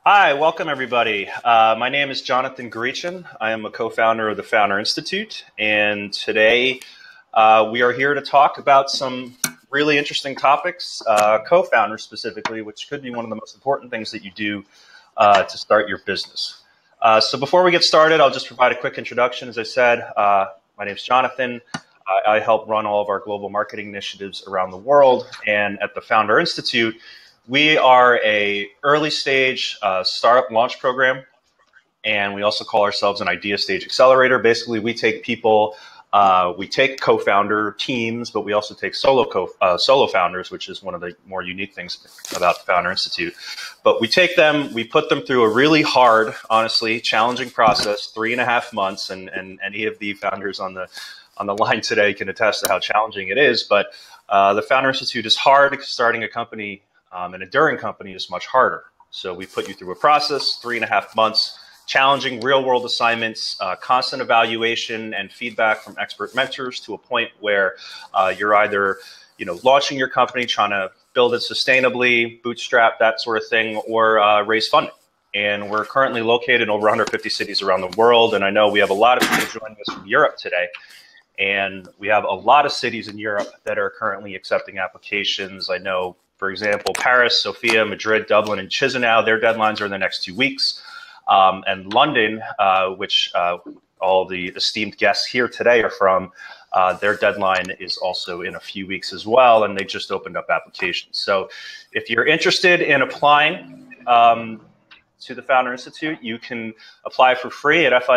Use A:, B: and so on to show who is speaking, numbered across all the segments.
A: Hi, welcome everybody. My name is Jonathan Greechan. I am a co-founder of the Founder Institute, and today we are here to talk about some really interesting topics, co-founders specifically, which could be one of the most important things that you do to start your business. So before we get started, I'll just provide a quick introduction. As I said, my name is Jonathan. I help run all of our global marketing initiatives around the world, and at the Founder Institute, we are a early stage startup launch program, and we also call ourselves an idea stage accelerator. Basically, we take people, we take co-founder teams, but we also take solo founders, which is one of the more unique things about the Founder Institute. But we take them, we put them through a really hard, honestly, challenging process, 3.5 months, and any of the founders on the line today can attest to how challenging it is. But the Founder Institute is hard. Starting a company, an enduring company, is much harder. So we put you through a process, 3.5 months, challenging real-world assignments, constant evaluation and feedback from expert mentors to a point where you're either, launching your company, trying to build it sustainably, bootstrap, that sort of thing, or raise funding. And we're currently located in over 150 cities around the world. And I know we have a lot of people joining us from Europe today. And we have a lot of cities in Europe that are currently accepting applications. I know, for example, Paris, Sofia, Madrid, Dublin, and Chisinau, their deadlines are in the next 2 weeks. And London, which all the esteemed guests here today are from, their deadline is also in a few weeks as well, and they just opened up applications. So if you're interested in applying to the Founder Institute, you can apply for free at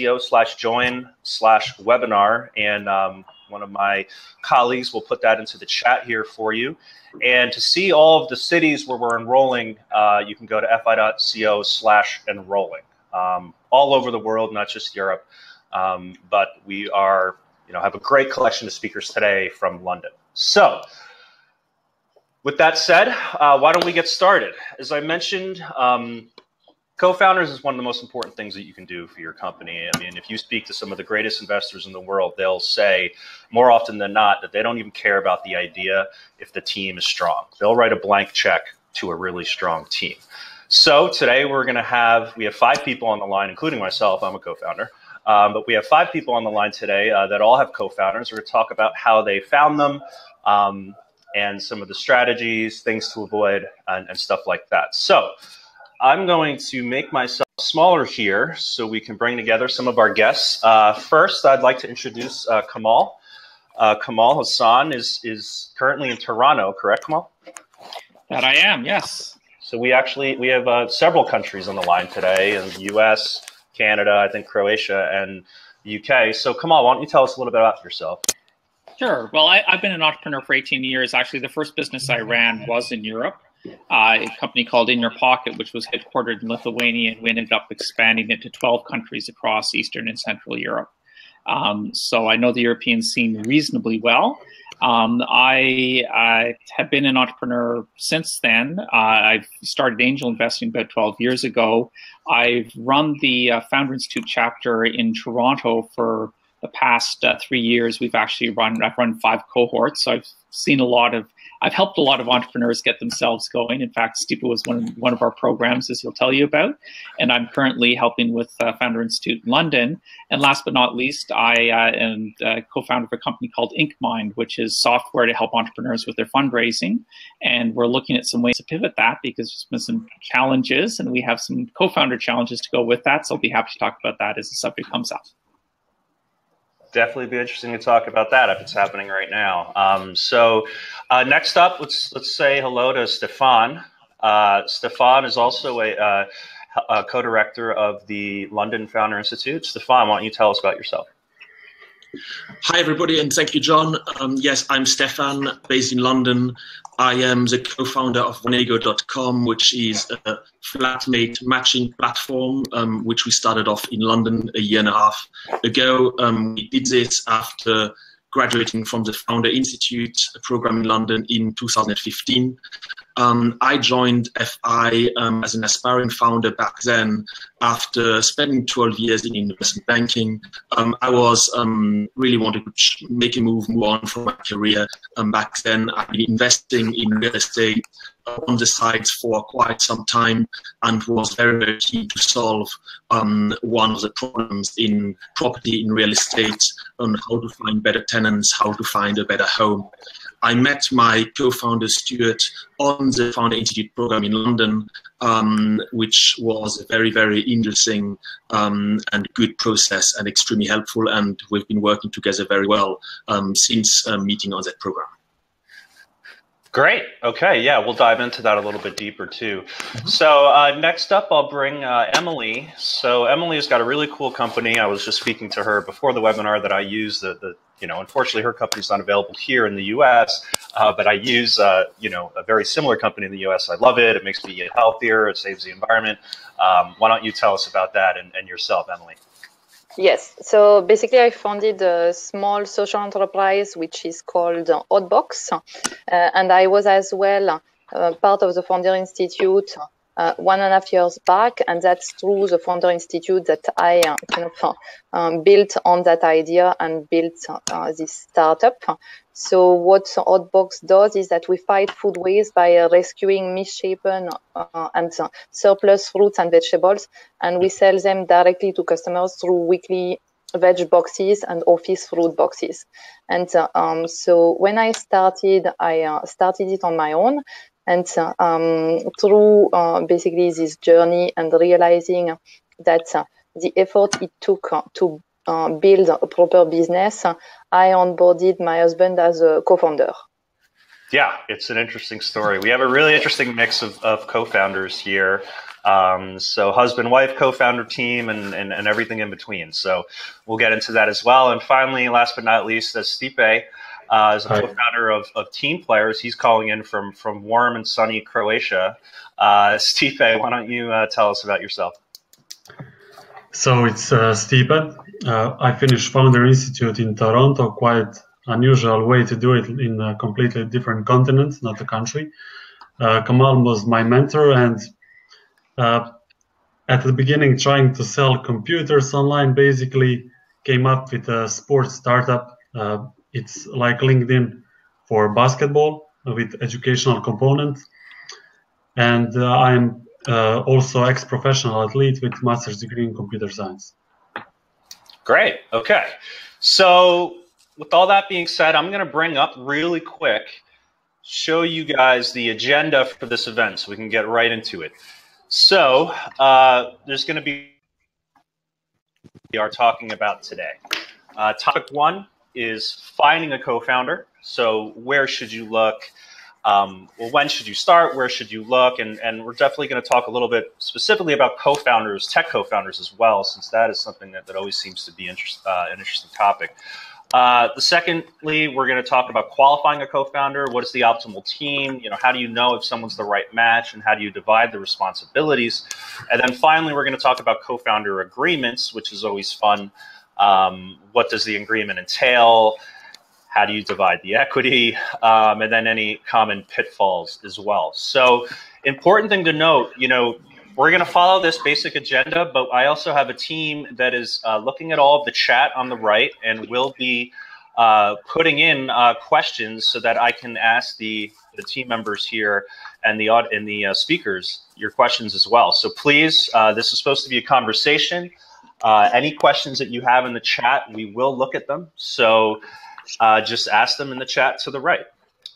A: fi.co/join/webinar, and one of my colleagues will put that into the chat here for you. And to see all of the cities where we're enrolling, you can go to fi.co/enrolling. All over the world, not just Europe, but we are, have a great collection of speakers today from London. So with that said, why don't we get started? As I mentioned, co-founders is one of the most important things that you can do for your company. I mean, if you speak to some of the greatest investors in the world, they'll say more often than not that they don't even care about the idea if the team is strong. They'll write a blank check to a really strong team. So today we have 5 people on the line, including myself. I'm a co-founder. But we have 5 people on the line today that all have co-founders. We're going to talk about how they found them and some of the strategies, things to avoid, and stuff like that. So I'm going to make myself smaller here so we can bring together some of our guests. First, I'd like to introduce Kamal. Kamal Hassan is currently in Toronto, correct, Kamal?
B: That I am, yes.
A: So we have several countries on the line today, in the US, Canada, I think Croatia, and the UK. So Kamal, why don't you tell us a little bit about yourself?
B: Sure. Well, I've been an entrepreneur for 18 years. Actually, the first business I ran was in Europe. A company called In Your Pocket, which was headquartered in Lithuania, and we ended up expanding it to 12 countries across Eastern and Central Europe. So I know the European scene reasonably well. I have been an entrepreneur since then. I've started angel investing about 12 years ago. I've run the Founder Institute chapter in Toronto for the past 3 years. I've run 5 cohorts, so I've helped a lot of entrepreneurs get themselves going. In fact, Stipe was one of our programs, as he'll tell you about. And I'm currently helping with Founder Institute in London. And last but not least, I am co-founder of a company called Incmind, which is software to help entrepreneurs with their fundraising. And we're looking at some ways to pivot that because there's been some challenges, and we have some co-founder challenges to go with that. So I'll be happy to talk about that as the subject comes up.
A: Definitely be interesting to talk about that if it's happening right now. So next up, let's say hello to Stephan. Stephan is also a co-director of the London Founder Institute. Stephan, why don't you tell us about yourself?
C: Hi, everybody, and thank you, John. Yes, I'm Stephan, based in London. I am the co-founder of Vanpoperinghe.com, which is a flatmate matching platform, which we started off in London a year and a half ago. We did this after graduating from the Founder Institute, a program in London, in 2015. I joined FI as an aspiring founder back then after spending 12 years in investment banking. I was really wanted to make a move on from my career. Back then, I'd been investing in real estate on the sides for quite some time and was very, very keen to solve one of the problems in property, in real estate, on how to find better tenants, how to find a better home. I met my co-founder Stuart on the Founder Institute program in London, which was a very, very interesting and good process and extremely helpful. And we've been working together very well since meeting on that program.
A: Great. Okay. Yeah, we'll dive into that a little bit deeper too. So next up, I'll bring Emilie. So Emilie has got a really cool company. I was just speaking to her before the webinar that I use. Unfortunately, her company's not available here in the U.S., but I use a very similar company in the U.S. I love it. It makes me eat healthier. It saves the environment. Why don't you tell us about that and yourself, Emilie?
D: Yes, so basically I founded a small social enterprise which is called Oddbox, and I was as well part of the Founder Institute 1.5 years back, and that's through the Founder Institute that I built on that idea and built this startup. So what Oddbox does is that we fight food waste by rescuing misshapen and surplus fruits and vegetables, and we sell them directly to customers through weekly veg boxes and office fruit boxes. And so when I started it on my own. And through basically this journey and realizing that the effort it took to build a proper business, I onboarded my husband as a co-founder.
A: Yeah, it's an interesting story. We have a really interesting mix of co-founders here. So husband, wife, co-founder team, and everything in between. So we'll get into that as well. And finally, last but not least, Stipe. As a co-founder of TeamPlayers, he's calling in from warm and sunny Croatia. Stipe, why don't you tell us about yourself?
E: So it's Stipe. I finished Founder Institute in Toronto, quite unusual way to do it in a completely different continent, not a country. Kamal was my mentor, and at the beginning trying to sell computers online, basically came up with a sports startup. It's like LinkedIn for basketball with educational component. And I'm also ex-professional athlete with master's degree in computer science.
A: Great. Okay. So with all that being said, I'm going to bring up really quick, show you guys the agenda for this event so we can get right into it. So there's going to be we are talking about today. Topic 1 is finding a co-founder. So where should you look? Well, when should you start? Where should you look? And we're definitely going to talk a little bit specifically about co-founders, tech co-founders as well, since that is something that always seems to be an interesting topic. Secondly, we're going to talk about qualifying a co-founder. What is the optimal team? How do you know if someone's the right match, and how do you divide the responsibilities? And then finally, we're going to talk about co-founder agreements, which is always fun. What does the agreement entail? How do you divide the equity? And then any common pitfalls as well. So important thing to note, we're going to follow this basic agenda, but I also have a team that is looking at all of the chat on the right and will be putting in questions so that I can ask the team members here and the speakers your questions as well. So please, this is supposed to be a conversation. Any questions that you have in the chat, we will look at them. So just ask them in the chat to the right.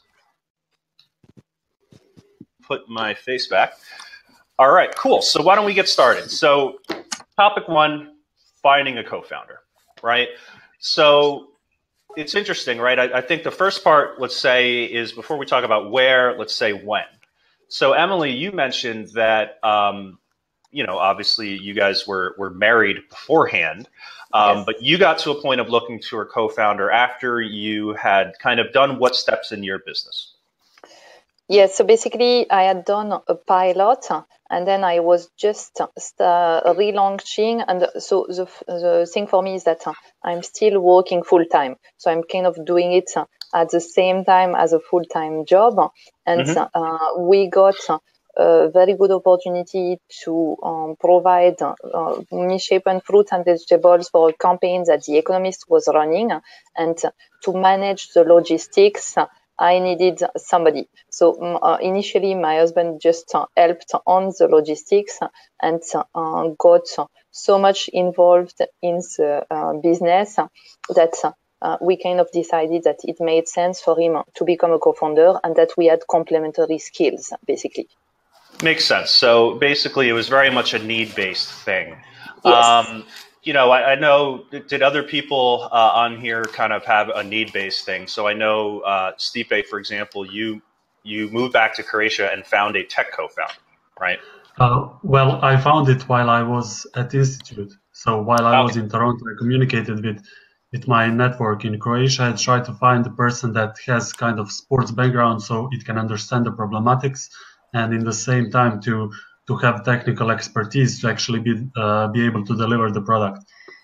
A: Put my face back. All right, cool. So why don't we get started? So topic 1, finding a co-founder, right? So it's interesting, right? I think the first part, let's say, is before we talk about where, let's say when. So Emilie, you mentioned that, obviously you guys were married beforehand, yes. But you got to a point of looking to a co-founder after you had kind of done what steps in your business?
D: Yes, so basically I had done a pilot and then I was just relaunching. And so the thing for me is that I'm still working full time, so I'm kind of doing it at the same time as a full-time job, and we got a very good opportunity to provide misshapen fruit and vegetables for a campaign that The Economist was running, and to manage the logistics, I needed somebody. So initially, my husband just helped on the logistics and got so much involved in the business that we kind of decided that it made sense for him to become a co-founder, and that we had complementary skills, basically.
A: Makes sense. So basically, it was very much a need-based thing.
D: Yes.
A: You know, I know, did other people on here kind of have a need-based thing? So I know, Stipe, for example, you moved back to Croatia and found a tech co-founder, right?
E: Well, I found it while I was at the institute. So while I was in Toronto, I communicated with my network in Croatia. I tried to find a person that has kind of sports background so it can understand the problematics, and in the same time to have technical expertise to actually be able to deliver the product.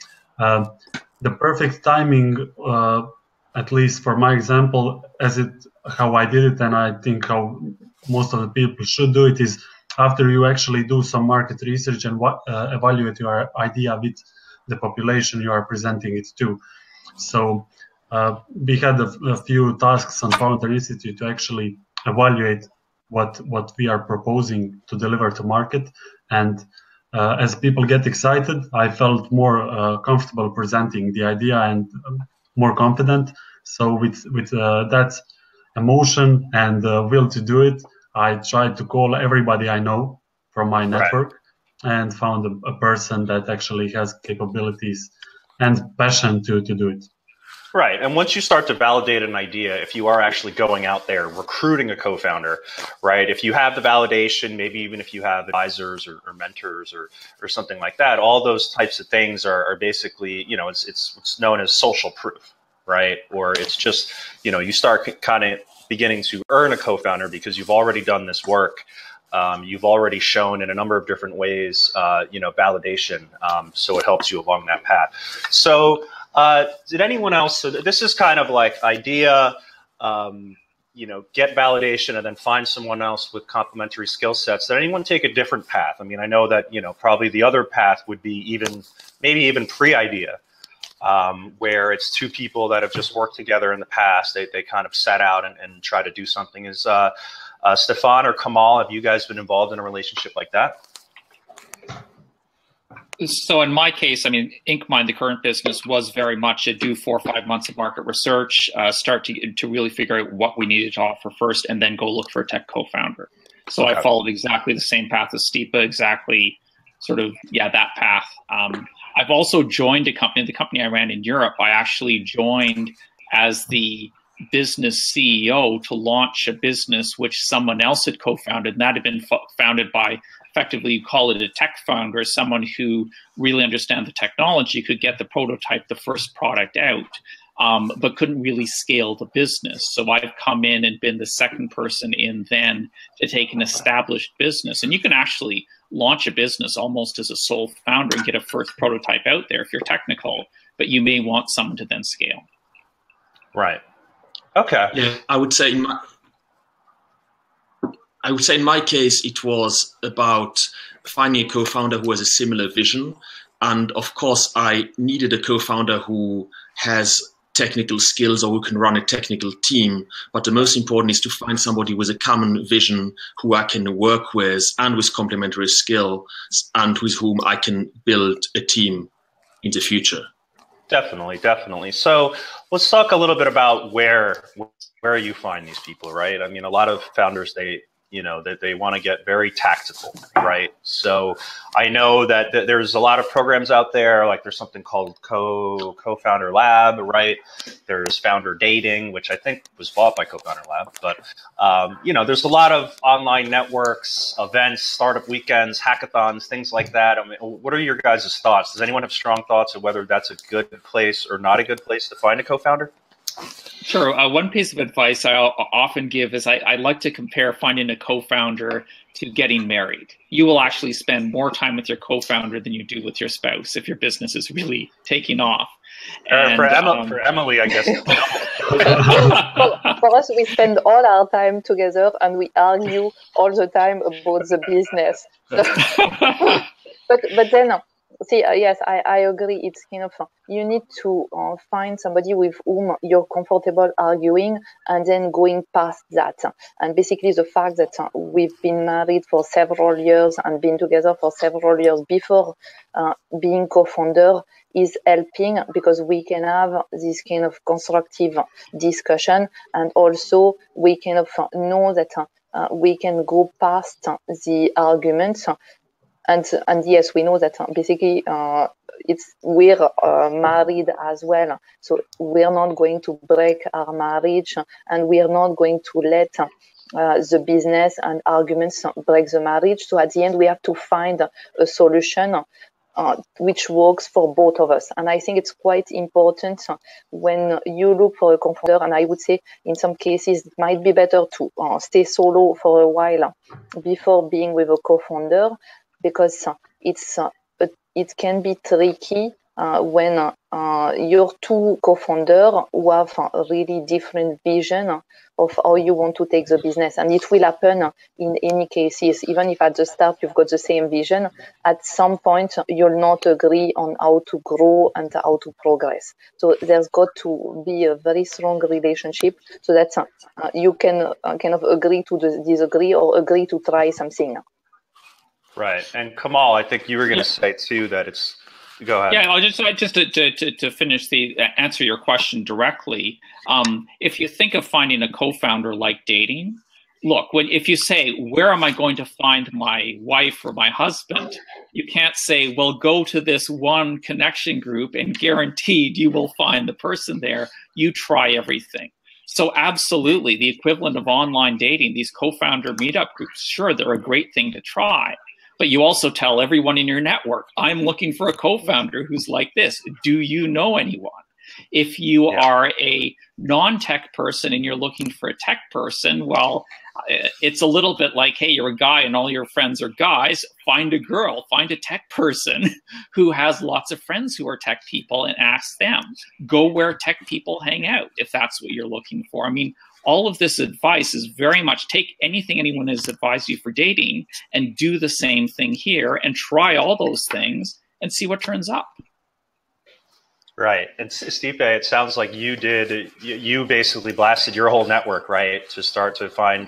E: The perfect timing, at least for my example, how I did it, and I think how most of the people should do it, is after you actually do some market research and evaluate your idea with the population you are presenting it to. So we had a few tasks on Founder Institute to actually evaluate what we are proposing to deliver to market. And as people get excited, I felt more comfortable presenting the idea and more confident. So with that emotion and will to do it, I tried to call everybody I know from my network and found a person that actually has capabilities and passion to do it.
A: Right. And once you start to validate an idea, if you are actually going out there recruiting a co-founder, right, if you have the validation, maybe even if you have advisors or mentors or something like that, all those types of things are basically, you know, it's what's known as social proof, right? Or it's just, you know, you start kind of beginning to earn a co-founder because you've already done this work. You've already shown in a number of different ways, you know, validation. So it helps you along that path. So did anyone else, so this is kind of like idea, you know, get validation and then find someone else with complementary skill sets. Did anyone take a different path? I mean, I know that, you know, probably the other path would be maybe even pre-idea, where it's two people that have just worked together in the past. They kind of set out and try to do something. Is Stephan or Kamal, have you guys been involved in a relationship like that?
B: So in my case, I mean, Incmind, the current business, was very much a do 4 or 5 months of market research, start to really figure out what we needed to offer first, and then go look for a tech co-founder. So I followed exactly the same path as Stipe, exactly sort of, yeah, that path. I've also joined a company, the company I ran in Europe. I actually joined as the business CEO to launch a business which someone else had co-founded, and that had been founded by, effectively, you call it a tech founder, someone who really understands the technology, could get the prototype, the first product out, but couldn't really scale the business. So I've come in and been the second person in then to take an established business. And you can actually launch a business almost as a sole founder and get a first prototype out there if you're technical, but you may want someone to then scale.
A: Right. Okay.
C: Yeah, I would say in my case, it was about finding a co-founder who has a similar vision. And of course, I needed a co-founder who has technical skills or who can run a technical team. But the most important is to find somebody with a common vision who I can work with and with complementary skills and with whom I can build a team in the future.
A: Definitely, definitely. So let's talk a little bit about where you find these people, right? I mean, a lot of founders, they want to get very tactical, right? So I know that there's a lot of programs out there, like there's something called Co-Founder Lab, right? There's Founder Dating, which I think was bought by Co-Founder Lab, but there's a lot of online networks, events, startup weekends, hackathons, things like that. I mean, what are your guys' thoughts? Does anyone have strong thoughts of whether that's a good place or not a good place to find a co-founder?
B: Sure. One piece of advice I often give is I like to compare finding a co-founder to getting married. You will actually spend more time with your co-founder than you do with your spouse if your business is really taking off. And,
A: for Emilie, I guess.
D: For us, we spend all our time together and we argue all the time about the business. But then, see, yes, I agree. It's kind of, you need to find somebody with whom you're comfortable arguing and then going past that. And basically the fact that we've been married for several years and been together for several years before being co-founder is helping, because we can have this kind of constructive discussion, and also we kind of know that we can go past the arguments. And yes, we know that basically we're married as well, so we're not going to break our marriage, and we're not going to let the business and arguments break the marriage. So at the end, we have to find a solution which works for both of us. And I think it's quite important when you look for a co-founder, and I would say in some cases it might be better to stay solo for a while before being with a co-founder, because it can be tricky when you're two co-founders who have a really different vision of how you want to take the business. And it will happen in any cases, even if at the start you've got the same vision, at some point you'll not agree on how to grow and how to progress. So there's got to be a very strong relationship so that you can kind of agree to disagree or agree to try something.
A: Right. And Kamal, I think you were going to say too that it's, go ahead.
B: Yeah, I'll just to finish answer your question directly. If you think of finding a co-founder like dating, look, if you say, where am I going to find my wife or my husband? You can't say, well, go to this one connection group and guaranteed you will find the person there. You try everything. So absolutely, the equivalent of online dating, these co-founder meetup groups, sure, they're a great thing to try. But you also tell everyone in your network, I'm looking for a co-founder who's like this. Do you know anyone? If you are a non-tech person and you're looking for a tech person, well, it's a little bit like, hey, you're a guy and all your friends are guys. Find a girl, find a tech person who has lots of friends who are tech people and ask them. Go where tech people hang out if that's what you're looking for. I mean, all of this advice is very much take anything anyone has advised you for dating and do the same thing here and try all those things and see what turns up.
A: Right. And Stipe, it sounds like you basically blasted your whole network, right, to start to find.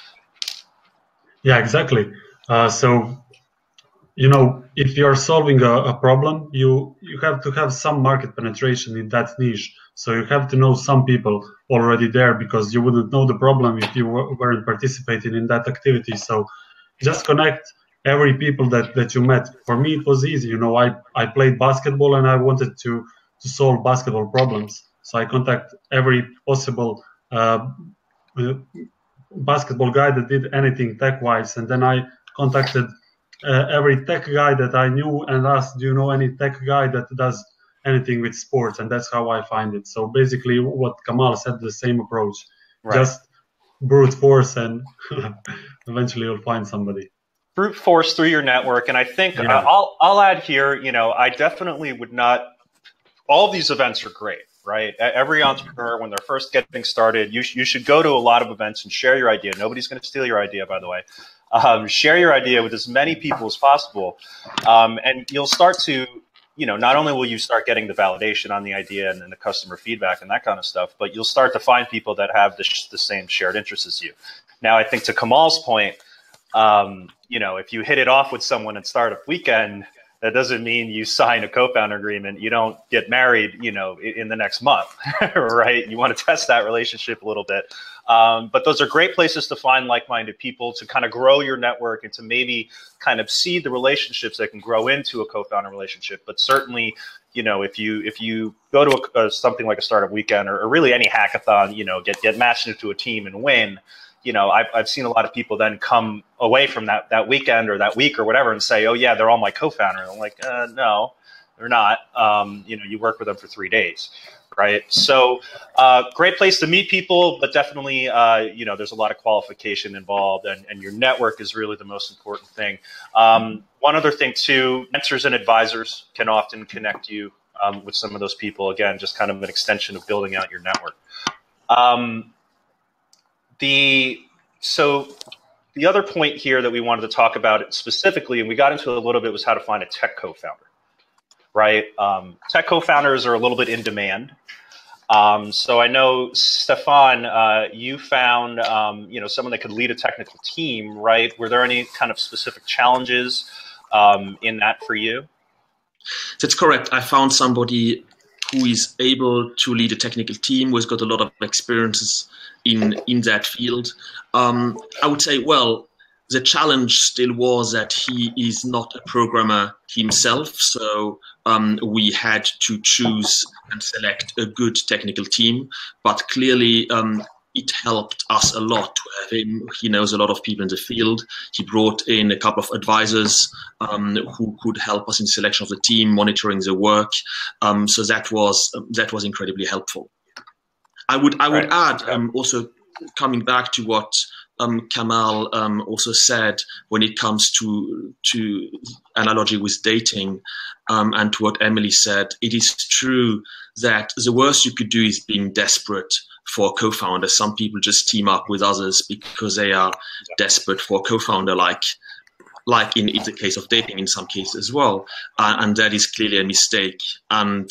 E: Yeah, exactly. So, you know, if you're solving a problem, you have to have some market penetration in that niche. So you have to know some people already there, because you wouldn't know the problem if you weren't participating in that activity. So just connect every people that you met. For me, it was easy. You know, I played basketball and I wanted to solve basketball problems. So I contact every possible basketball guy that did anything tech-wise. And then I contacted every tech guy that I knew and asked, do you know any tech guy that does anything with sports? And that's how I find it. So basically what Kamal said, the same approach. Right. Just brute force and eventually you'll find somebody.
A: Brute force through your network. And I think I'll add here, you know, I definitely would not, all of these events are great, right? Every entrepreneur, when they're first getting started, you should go to a lot of events and share your idea. Nobody's going to steal your idea, by the way. Share your idea with as many people as possible. And you'll start to, you know, not only will you start getting the validation on the idea and then the customer feedback and that kind of stuff, but you'll start to find people that have the same shared interests as you. Now, I think to Kamal's point, you know, if you hit it off with someone at Startup Weekend, that doesn't mean you sign a co-founder agreement. You don't get married, you know, in the next month, right? You want to test that relationship a little bit. But those are great places to find like-minded people, to kind of grow your network and to maybe kind of seed the relationships that can grow into a co-founder relationship. But certainly, you know, if you go to something like a Startup Weekend or really any hackathon, you know, get matched into a team and win, you know, I've seen a lot of people then come away from that weekend or that week or whatever and say, oh, yeah, they're all my co-founder. I'm like, no, they're not. You know, you work with them for 3 days. right? So great place to meet people, but definitely, you know, there's a lot of qualification involved, and your network is really the most important thing. One other thing too, mentors and advisors can often connect you with some of those people. Again, just kind of an extension of building out your network. So the other point here that we wanted to talk about specifically, and we got into it a little bit, was how to find a tech co-founder, right? Tech co-founders are a little bit in demand. So I know, Stephan, you found, you know, someone that could lead a technical team, right? Were there any kind of specific challenges in that for you?
C: That's correct. I found somebody who is able to lead a technical team, who has got a lot of experiences in that field. I would say, well, the challenge still was that he is not a programmer himself, so we had to choose and select a good technical team, but clearly it helped us a lot to have him. He knows a lot of people in the field. He brought in a couple of advisors who could help us in selection of the team, monitoring the work. So that was incredibly helpful. I would add, also coming back to what Kamal also said when it comes to analogy with dating, and to what Emilie said, it is true that the worst you could do is being desperate for a co-founder. Some people just team up with others because they are desperate for a co-founder, like in the case of dating in some cases as well, and that is clearly a mistake. And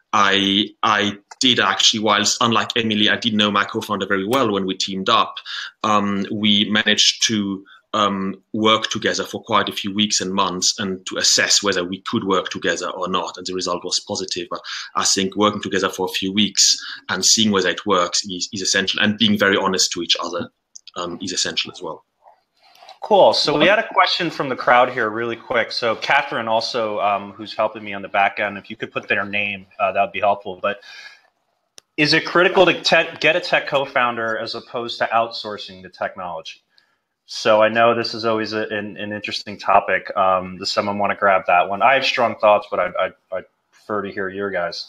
C: I did actually, whilst unlike Emilie, I did know my co-founder very well when we teamed up. We managed to work together for quite a few weeks and months, and to assess whether we could work together or not. And the result was positive. But I think working together for a few weeks and seeing whether it works is essential, and being very honest to each other is essential as well.
A: Cool. So we had a question from the crowd here really quick. So Catherine also, who's helping me on the back end, if you could put their name, that would be helpful. But is it critical to get a tech co-founder as opposed to outsourcing the technology? So I know this is always an interesting topic. Does someone want to grab that one? I have strong thoughts, but I'd prefer to hear your guys.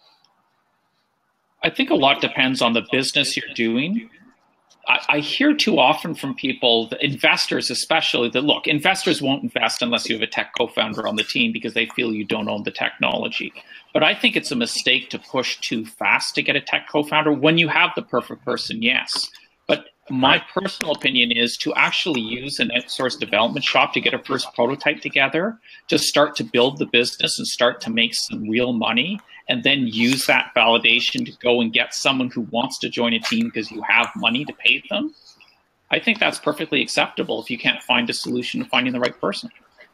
B: I think a lot depends on the business you're doing. I hear too often from people, investors especially, that look, investors won't invest unless you have a tech co-founder on the team because they feel you don't own the technology. But I think it's a mistake to push too fast to get a tech co-founder. When you have the perfect person, yes. But my personal opinion is to actually use an outsourced development shop to get a first prototype together, to start to build the business and start to make some real money, and then use that validation to go and get someone who wants to join a team because you have money to pay them. I think that's perfectly acceptable if you can't find a solution to finding the right person.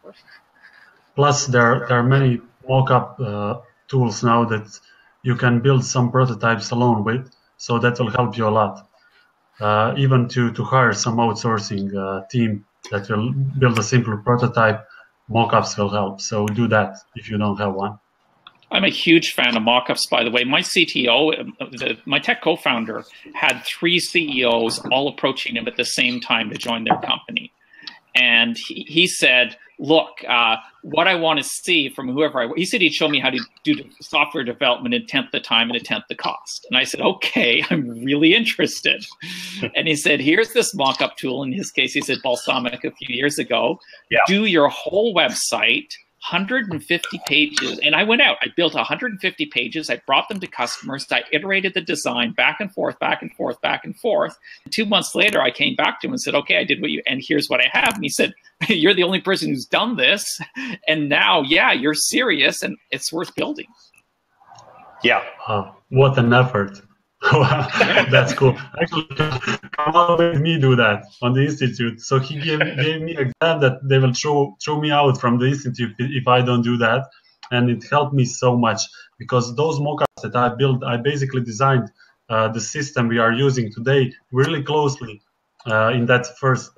E: Plus, there are many mock-up tools now that you can build some prototypes alone with, so that will help you a lot. Even to hire some outsourcing team that will build a simple prototype, mock-ups will help. So do that if you don't have one.
B: I'm a huge fan of mock-ups, by the way. My CTO, my tech co-founder, had 3 CEOs all approaching him at the same time to join their company. And he said, look, what I want to see from whoever he said he'd show me how to do software development in 1/10 the time and 1/10 the cost. And I said, okay, I'm really interested. And he said, here's this mock-up tool. In his case, he said Balsamic a few years ago. Yeah. Do your whole website, 150 pages. And I went out, I built 150 pages. I brought them to customers. I iterated the design back and forth, back and forth, back and forth. 2 months later, I came back to him and said, okay, I did what you, and here's what I have. And he said, you're the only person who's done this. And now, yeah, you're serious and it's worth building.
A: Yeah.
E: What an effort. That's cool. Actually, Kamal made me do that on the institute. So he gave me an exam that they will throw me out from the institute if I don't do that. And it helped me so much because those mockups that I built, I basically designed the system we are using today really closely in that first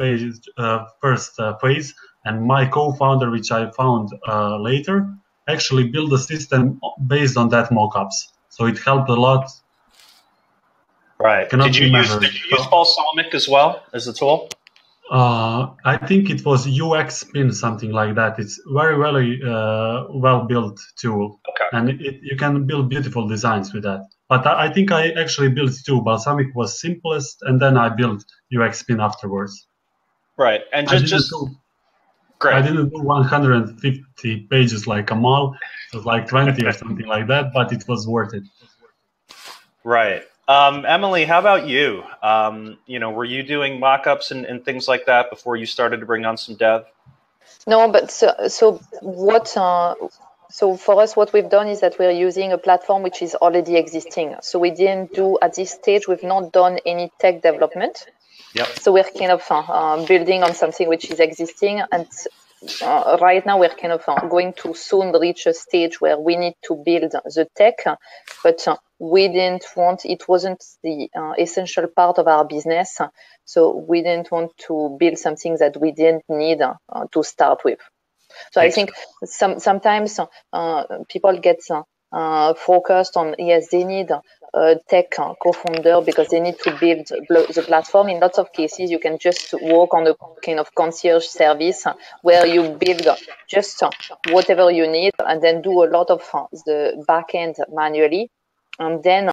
E: phase. And my co-founder, which I found later, actually built a system based on that mockups. So it helped a lot.
A: Right. Did you use Balsamic as well as a tool?
E: I think it was UX Spin, something like that. It's very well built tool, okay. And you can build beautiful designs with that. But I think I actually built two. Balsamic was simplest, and then I built UX Spin afterwards.
A: Right, and great.
E: I didn't do 150 pages like Kamal. It was like 20 or something like that, but it was worth it.
A: Right. Emilie, how about you? Were you doing mock-ups and things like that before you started to bring on some dev?
D: No, but so for us, what we've done is that we're using a platform which is already existing. So we didn't do, at this stage, we've not done any tech development.
A: Yep.
D: So we're kind of building on something which is existing. And right now we're kind of going to soon reach a stage where we need to build the tech, but we didn't want, it wasn't the essential part of our business. So we didn't want to build something that we didn't need to start with. So I think sometimes people get focused on, yes, they need a tech co-founder because they need to build the platform. In lots of cases, you can just work on a kind of concierge service where you build just whatever you need and then do a lot of the back end manually. And then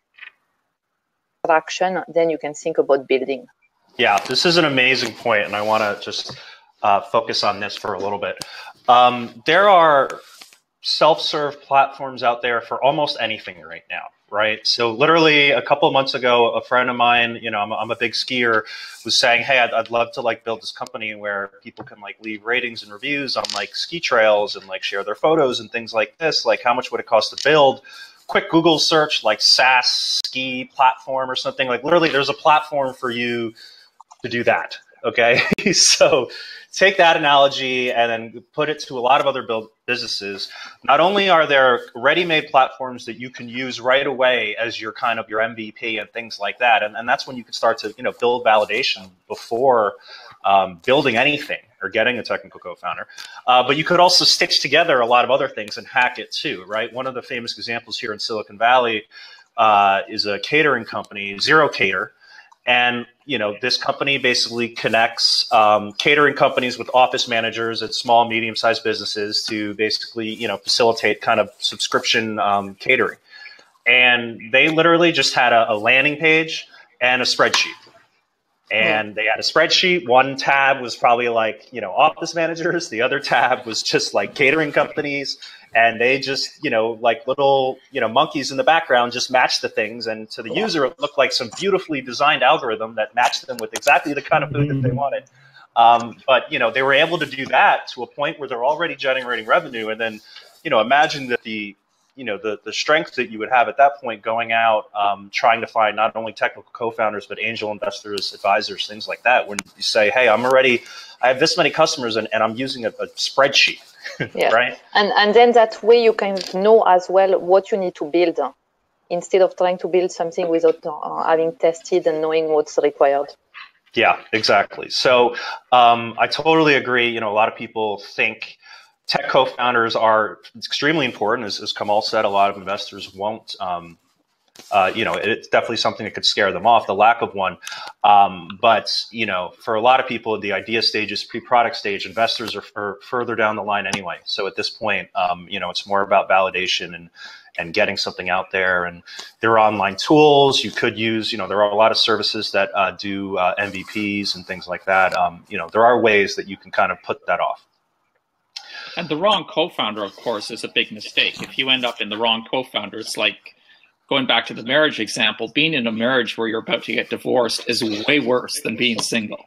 D: action, then you can think about building.
A: Yeah, this is an amazing point, and I want to just focus on this for a little bit. There are self-serve platforms out there for almost anything right now, right? So literally a couple of months ago, a friend of mine, I'm a big skier, was saying, hey, I'd love to like build this company where people can like leave ratings and reviews on like ski trails and like share their photos and things like this. Like, how much would it cost to build? Quick Google search, like SaaS ski platform or something. Like literally there's a platform for you to do that. Okay, so take that analogy and then put it to a lot of other businesses. Not only are there ready-made platforms that you can use right away as your kind of your MVP and things like that, and that's when you can start to build validation before building anything or getting a technical co-founder. But you could also stitch together a lot of other things and hack it too, right? One of the famous examples here in Silicon Valley is a catering company, Zero Cater. And, this company basically connects catering companies with office managers at small, medium-sized businesses to basically, facilitate kind of subscription catering. And they literally just had a landing page and a spreadsheet. And they had a spreadsheet. One tab was probably like, office managers. The other tab was just like catering companies. And they just, like little, monkeys in the background just matched the things. And to the user, it looked like some beautifully designed algorithm that matched them with exactly the kind of food that they wanted. But, they were able to do that to a point where they're already generating revenue. And then, imagine that the strength that you would have at that point going out, trying to find not only technical co-founders, but angel investors, advisors, things like that. When you say, hey, I have this many customers and I'm using a spreadsheet,
D: yeah.
A: Right?
D: And then that way you can know as well what you need to build instead of trying to build something without having tested and knowing what's required.
A: Yeah, exactly. So I totally agree. A lot of people think tech co-founders are extremely important. As Kamal said, a lot of investors won't, it's definitely something that could scare them off, the lack of one. But, for a lot of people, the idea stage is pre-product stage. Investors are further down the line anyway. So at this point, it's more about validation and getting something out there. And there are online tools you could use. There are a lot of services that do MVPs and things like that. There are ways that you can kind of put that off.
B: And the wrong co-founder, of course, is a big mistake. If you end up in the wrong co-founder, it's like going back to the marriage example, being in a marriage where you're about to get divorced is way worse than being single.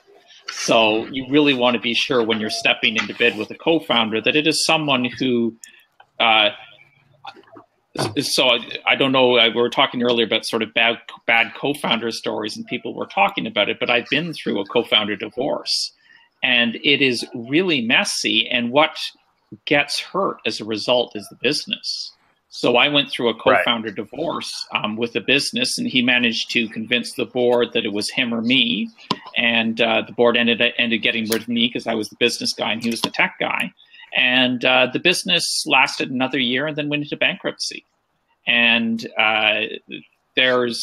B: So you really want to be sure when you're stepping into bed with a co-founder that it is someone who, so I don't know, we were talking earlier about sort of bad co-founder stories and people were talking about it, but I've been through a co-founder divorce. And it is really messy, and what gets hurt as a result is the business. So I went through a co-founder divorce with a business, and he managed to convince the board that it was him or me. And the board ended getting rid of me because I was the business guy and he was the tech guy. And the business lasted another year and then went into bankruptcy. And there's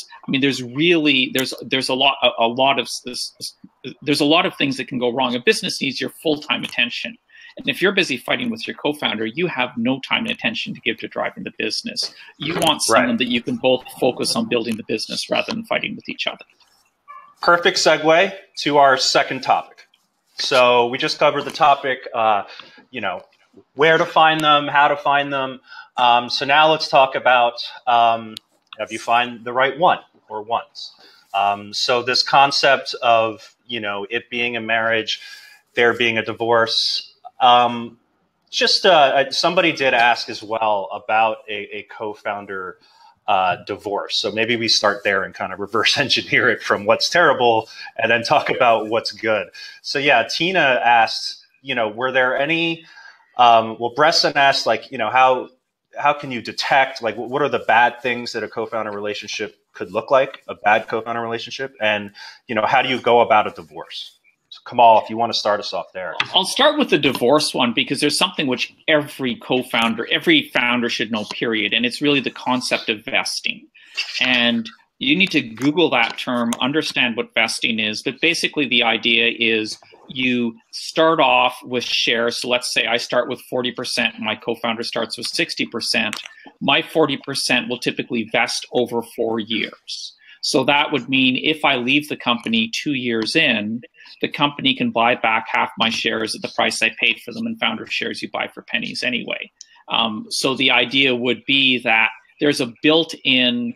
B: a lot of things that can go wrong. A business needs your full-time attention. And if you're busy fighting with your co-founder, you have no time and attention to give to driving the business. You want someone that you can both focus on building the business rather than fighting with each other. Perfect
A: segue to our second topic. So we just covered the topic, you know, where to find them, how to find them. So now let's talk about if you find the right one or ones. So this concept of, you know, it being a marriage, there being a divorce. Somebody did ask as well about a co-founder divorce. So maybe we start there and kind of reverse engineer it from what's terrible and then talk about what's good. So yeah, Tina asked, you know, were there any, well, Bresson asked, like, you know, how can you detect, like, what are the bad things that a co-founder relationship could look like, a bad co-founder relationship? And, you know, how do you go about a divorce? So Kamal, if you want to start us off there.
B: I'll start with the divorce one because there's something which every founder should know, period. And it's really the concept of vesting. And you need to Google that term, understand what vesting is. But basically the idea is you start off with shares. So let's say I start with 40%, and my co-founder starts with 60%. My 40% will typically vest over 4 years. So that would mean if I leave the company 2 years in, the company can buy back half my shares at the price I paid for them, and founder shares you buy for pennies anyway. So the idea would be that there's a built-in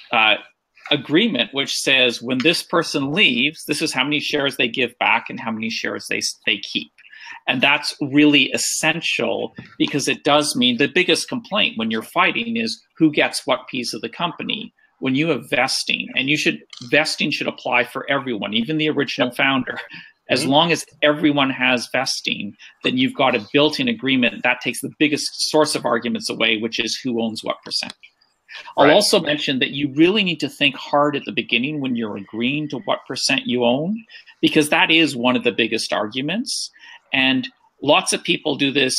B: agreement which says when this person leaves, this is how many shares they give back and how many shares they keep. And that's really essential because it does mean the biggest complaint when you're fighting is who gets what piece of the company. When you have vesting, and vesting should apply for everyone, even the original founder. As long as everyone has vesting, then you've got a built-in agreement that takes the biggest source of arguments away, which is who owns what percent. I'll also mention that you really need to think hard at the beginning when you're agreeing to what percent you own, because that is one of the biggest arguments. And lots of people do this.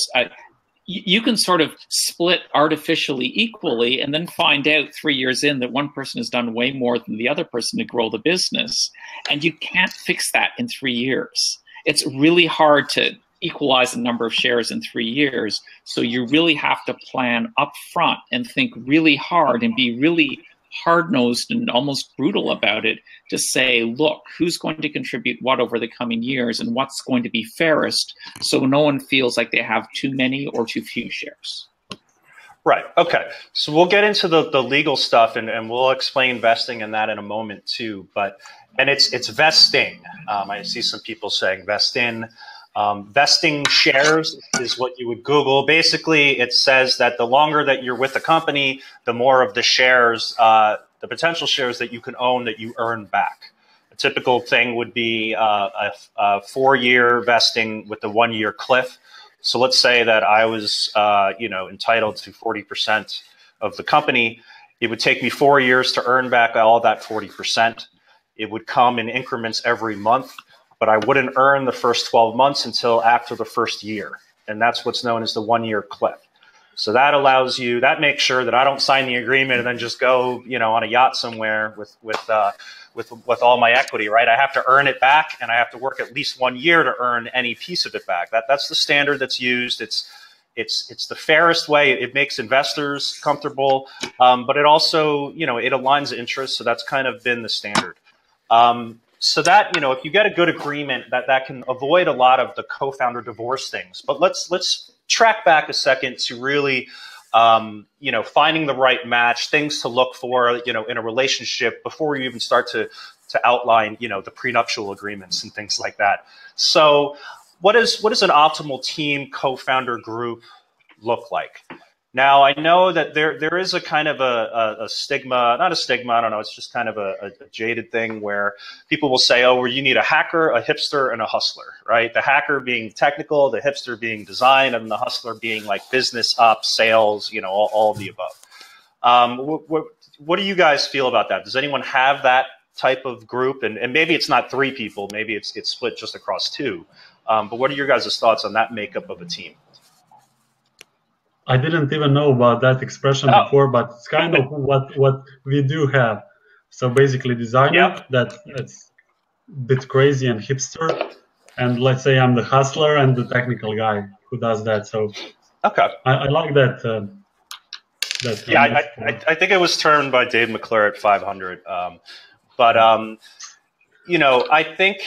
B: You can sort of split artificially equally and then find out 3 years in that one person has done way more than the other person to grow the business. And you can't fix that in 3 years. It's really hard to equalize the number of shares in 3 years. So you really have to plan up front and think really hard and be really hard-nosed and almost brutal about it to say, look, who's going to contribute what over the coming years and what's going to be fairest so no one feels like they have too many or too few shares.
A: Right. Okay. So we'll get into the legal stuff and we'll explain vesting and that in a moment too. And it's vesting. I see some people saying vesting. Vesting shares is what you would Google. Basically, it says that the longer that you're with the company, the more of the shares, the potential shares that you can own that you earn back. A typical thing would be a 4-year vesting with a 1-year cliff. So let's say that I was, you know, entitled to 40% of the company. It would take me 4 years to earn back all that 40%. It would come in increments every month, but I wouldn't earn the first 12 months until after the first year. And that's what's known as the 1-year cliff. So that allows you, that makes sure that I don't sign the agreement and then just go, you know, on a yacht somewhere with all my equity, right? I have to earn it back, and I have to work at least 1 year to earn any piece of it back. That's the standard that's used. It's the fairest way. It makes investors comfortable, but it also, you know, it aligns interests. So that's kind of been the standard. So that, you know, if you get a good agreement, that can avoid a lot of the co-founder divorce things. But let's track back a second to really, you know, finding the right match, things to look for, you know, in a relationship before you even start to outline, you know, the prenuptial agreements and things like that. So what does an optimal team co-founder group look like? Now, I know that there is a kind of a stigma, not a stigma, I don't know, it's just kind of a jaded thing where people will say, oh, well, you need a hacker, a hipster, and a hustler, right? The hacker being technical, the hipster being design, and the hustler being like business ops, sales, you know, all of the above. What do you guys feel about that? Does anyone have that type of group? And maybe it's not 3 people, maybe it's split just across 2. But what are your guys' thoughts on that makeup of a team?
E: I didn't even know about that expression before, but it's kind of what we do have. So basically designer, that's a bit crazy and hipster. And let's say I'm the hustler and the technical guy. who does that. So
A: okay,
E: I like that.
A: Yeah, I think it was termed by Dave McClure at 500. You know, I think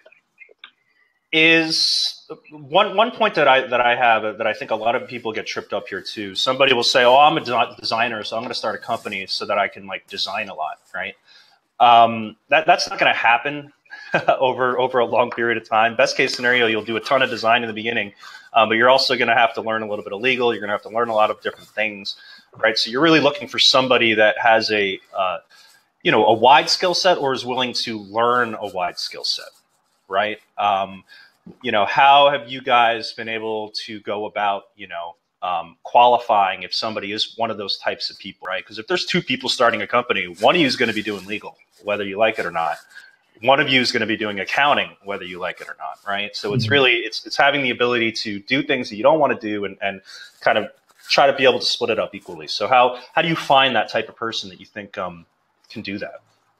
A: is one point that I have that I think a lot of people get tripped up here too. Somebody will say, "Oh, I'm a designer, so I'm going to start a company so that I can like design a lot," right? That's not going to happen over a long period of time. Best case scenario, you'll do a ton of design in the beginning, but you're also going to have to learn a little bit of legal. You're going to have to learn a lot of different things, right? So you're really looking for somebody that has a a wide skill set or is willing to learn a wide skill set, right? How have you guys been able to go about, qualifying if somebody is one of those types of people, right? Because if there's two people starting a company, one of you is going to be doing legal, whether you like it or not. One of you is going to be doing accounting, whether you like it or not, right? So it's really, it's having the ability to do things that you don't want to do and kind of try to be able to split it up equally. So how do you find that type of person that you think can do that?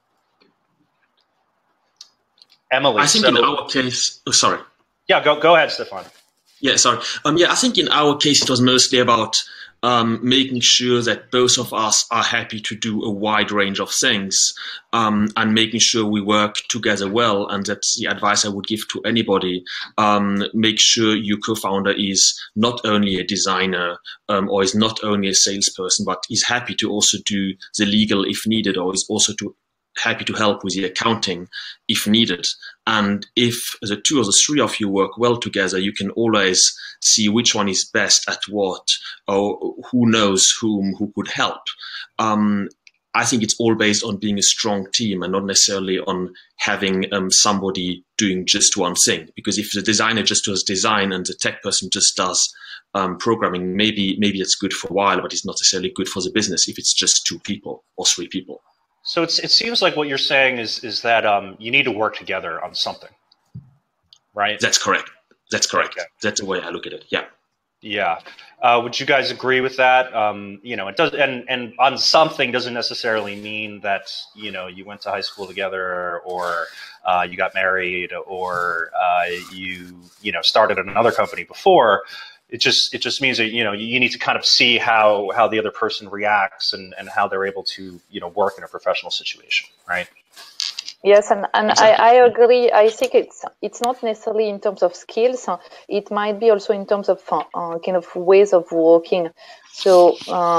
A: Emilie,
C: I think in our case, sorry.
A: Yeah, go ahead, Stephan.
C: Yeah, sorry. I think in our case it was mostly about making sure that both of us are happy to do a wide range of things, and making sure we work together well. And that's the advice I would give to anybody. Make sure your co-founder is not only a designer or is not only a salesperson, but is happy to also do the legal if needed, or is also happy to help with the accounting if needed. And if the two or the three of you work well together, you can always see which one is best at what, or who knows who could help. I think it's all based on being a strong team and not necessarily on having somebody doing just one thing. Because if the designer just does design and the tech person just does programming, maybe it's good for a while, but it's not necessarily good for the business if it's just two people or three people.
A: So it seems like what you're saying is that you need to work together on something, right?
C: That's correct. That's correct.
A: Okay.
C: That's the way I look at it. Yeah.
A: Yeah. Would you guys agree with that? It does, and on something doesn't necessarily mean that you went to high school together, or you got married, or you started another company before. It just means that you need to kind of see how the other person reacts and how they're able to work in a professional situation, right?
D: Yes, and exactly. I agree. I think it's not necessarily in terms of skills. It might be also in terms of kind of ways of working. So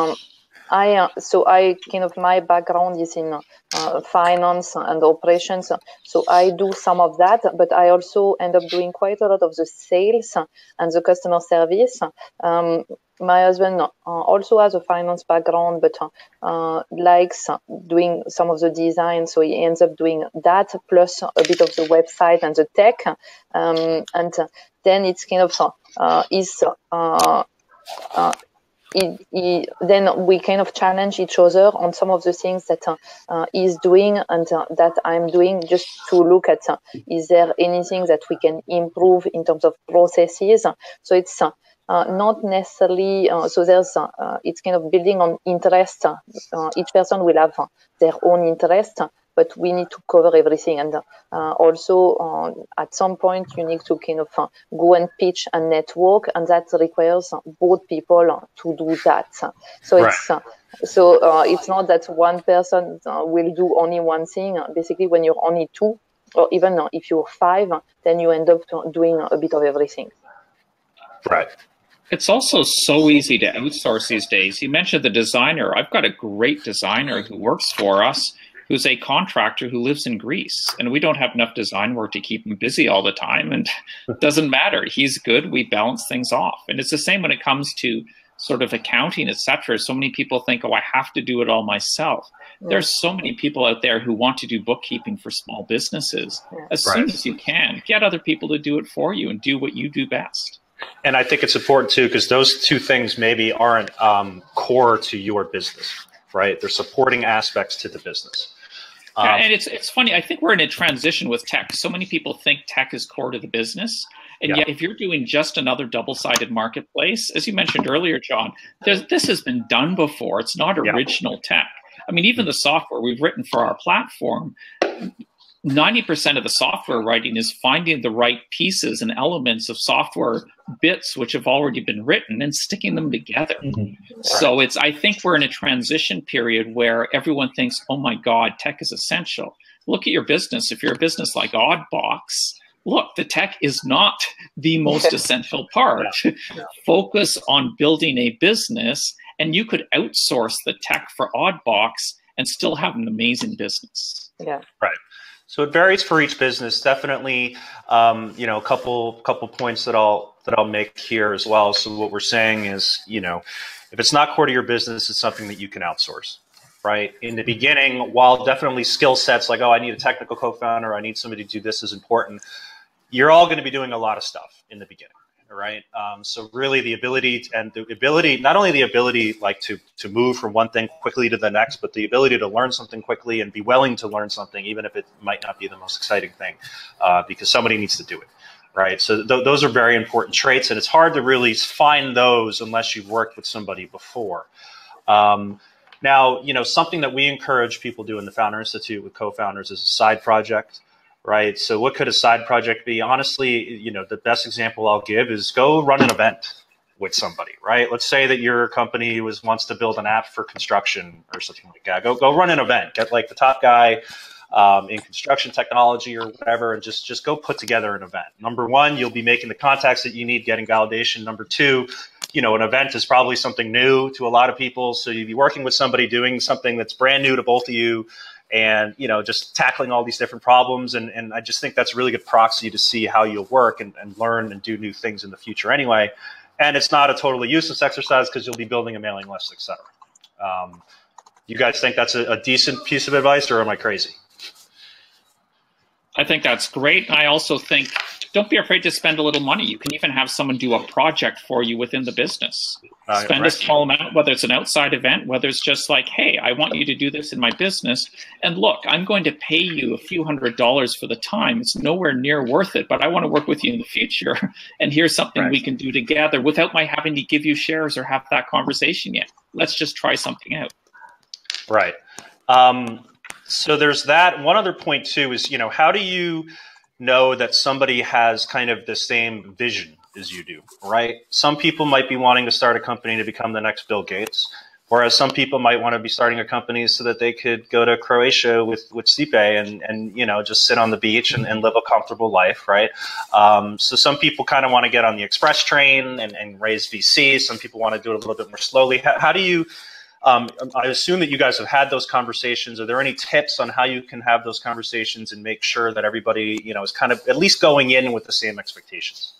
D: I kind of, my background is in finance and operations. So I do some of that, but I also end up doing quite a lot of the sales and the customer service. My husband also has a finance background, but likes doing some of the design. So he ends up doing that plus a bit of the website and the tech. And then it's kind of then we kind of challenge each other on some of the things that he's doing and that I'm doing, just to look at is there anything that we can improve in terms of processes. So it's not necessarily so there's it's kind of building on interest. Each person will have their own interest, but we need to cover everything. And also at some point you need to kind of go and pitch and network, and that requires both people to do that. So right. It's not that one person will do only one thing. Basically, when you're only two, or even if you're five, then you end up doing a bit of everything.
A: Right.
B: It's also so easy to outsource these days. You mentioned the designer. I've got a great designer who works for us, who's a contractor who lives in Greece, and we don't have enough design work to keep him busy all the time, and it doesn't matter. He's good. We balance things off. And it's the same when it comes to sort of accounting, etc. So many people think, oh, I have to do it all myself. Yeah. There's so many people out there who want to do bookkeeping for small businesses. Yeah. As soon as you can, get other people to do it for you and do what you do best.
A: And I think it's important too, because those two things maybe aren't core to your business, right? They're supporting aspects to the business.
B: And it's funny. I think we're in a transition with tech. So many people think tech is core to the business. And yet if you're doing just another double-sided marketplace, as you mentioned earlier, John, this has been done before. It's not original tech. I mean, even the software we've written for our platform, 90% of the software writing is finding the right pieces and elements of software bits which have already been written and sticking them together. So I think we're in a transition period where everyone thinks, oh my God, tech is essential. Look at your business. If you're a business like Oddbox, look, the tech is not the most essential part. Focus on building a business, and you could outsource the tech for Oddbox and still have an amazing business.
D: Yeah.
A: Right. So it varies for each business. Definitely, you know, a couple points that I'll make here as well. So what we're saying is, you know, if it's not core to your business, it's something that you can outsource, right? In the beginning, while definitely skill sets like, oh, I need a technical co-founder, I need somebody to do this is important, you're all going to be doing a lot of stuff in the beginning. Right. So really the ability not only the ability like to move from one thing quickly to the next, but the ability to learn something quickly and be willing to learn something, even if it might not be the most exciting thing, because somebody needs to do it. Right. So those are very important traits, and it's hard to really find those unless you've worked with somebody before. Now, you know, something that we encourage people to do in the Founder Institute with co-founders is a side project. Right. So what could a side project be? Honestly, you know, the best example I'll give is go run an event with somebody. Right. Let's say that your company wants to build an app for construction or something like that. Go run an event. Get like the top guy in construction technology or whatever, and just go put together an event. Number one, you'll be making the contacts that you need, getting validation. Number two, you know, an event is probably something new to a lot of people. So you'd be working with somebody doing something that's brand new to both of you. And, you know, just tackling all these different problems. And I just think that's a really good proxy to see how you'll work and learn and do new things in the future anyway. And it's not a totally useless exercise because you'll be building a mailing list, et cetera. You guys think that's a decent piece of advice, or am I crazy?
B: I think that's great. I also think don't be afraid to spend a little money. You can even have someone do a project for you within the business. Spend a small amount, whether it's an outside event, whether it's just like, hey, I want you to do this in my business. And look, I'm going to pay you a few $100s for the time. It's nowhere near worth it, but I want to work with you in the future. And here's something we can do together without my having to give you shares or have that conversation yet. Let's just try something out.
A: Right. So there's that. One other point too is, you know, how do you know that somebody has kind of the same vision as you do, right? Some people might be wanting to start a company to become the next Bill Gates, whereas some people might want to be starting a company so that they could go to Croatia with Stipe and you know, just sit on the beach and live a comfortable life, right? So some people kind of want to get on the express train and raise VC. Some people want to do it a little bit more slowly. How do you I assume that you guys have had those conversations. Are there any tips on how you can have those conversations and make sure that everybody, you know, is kind of at least going in with the same expectations?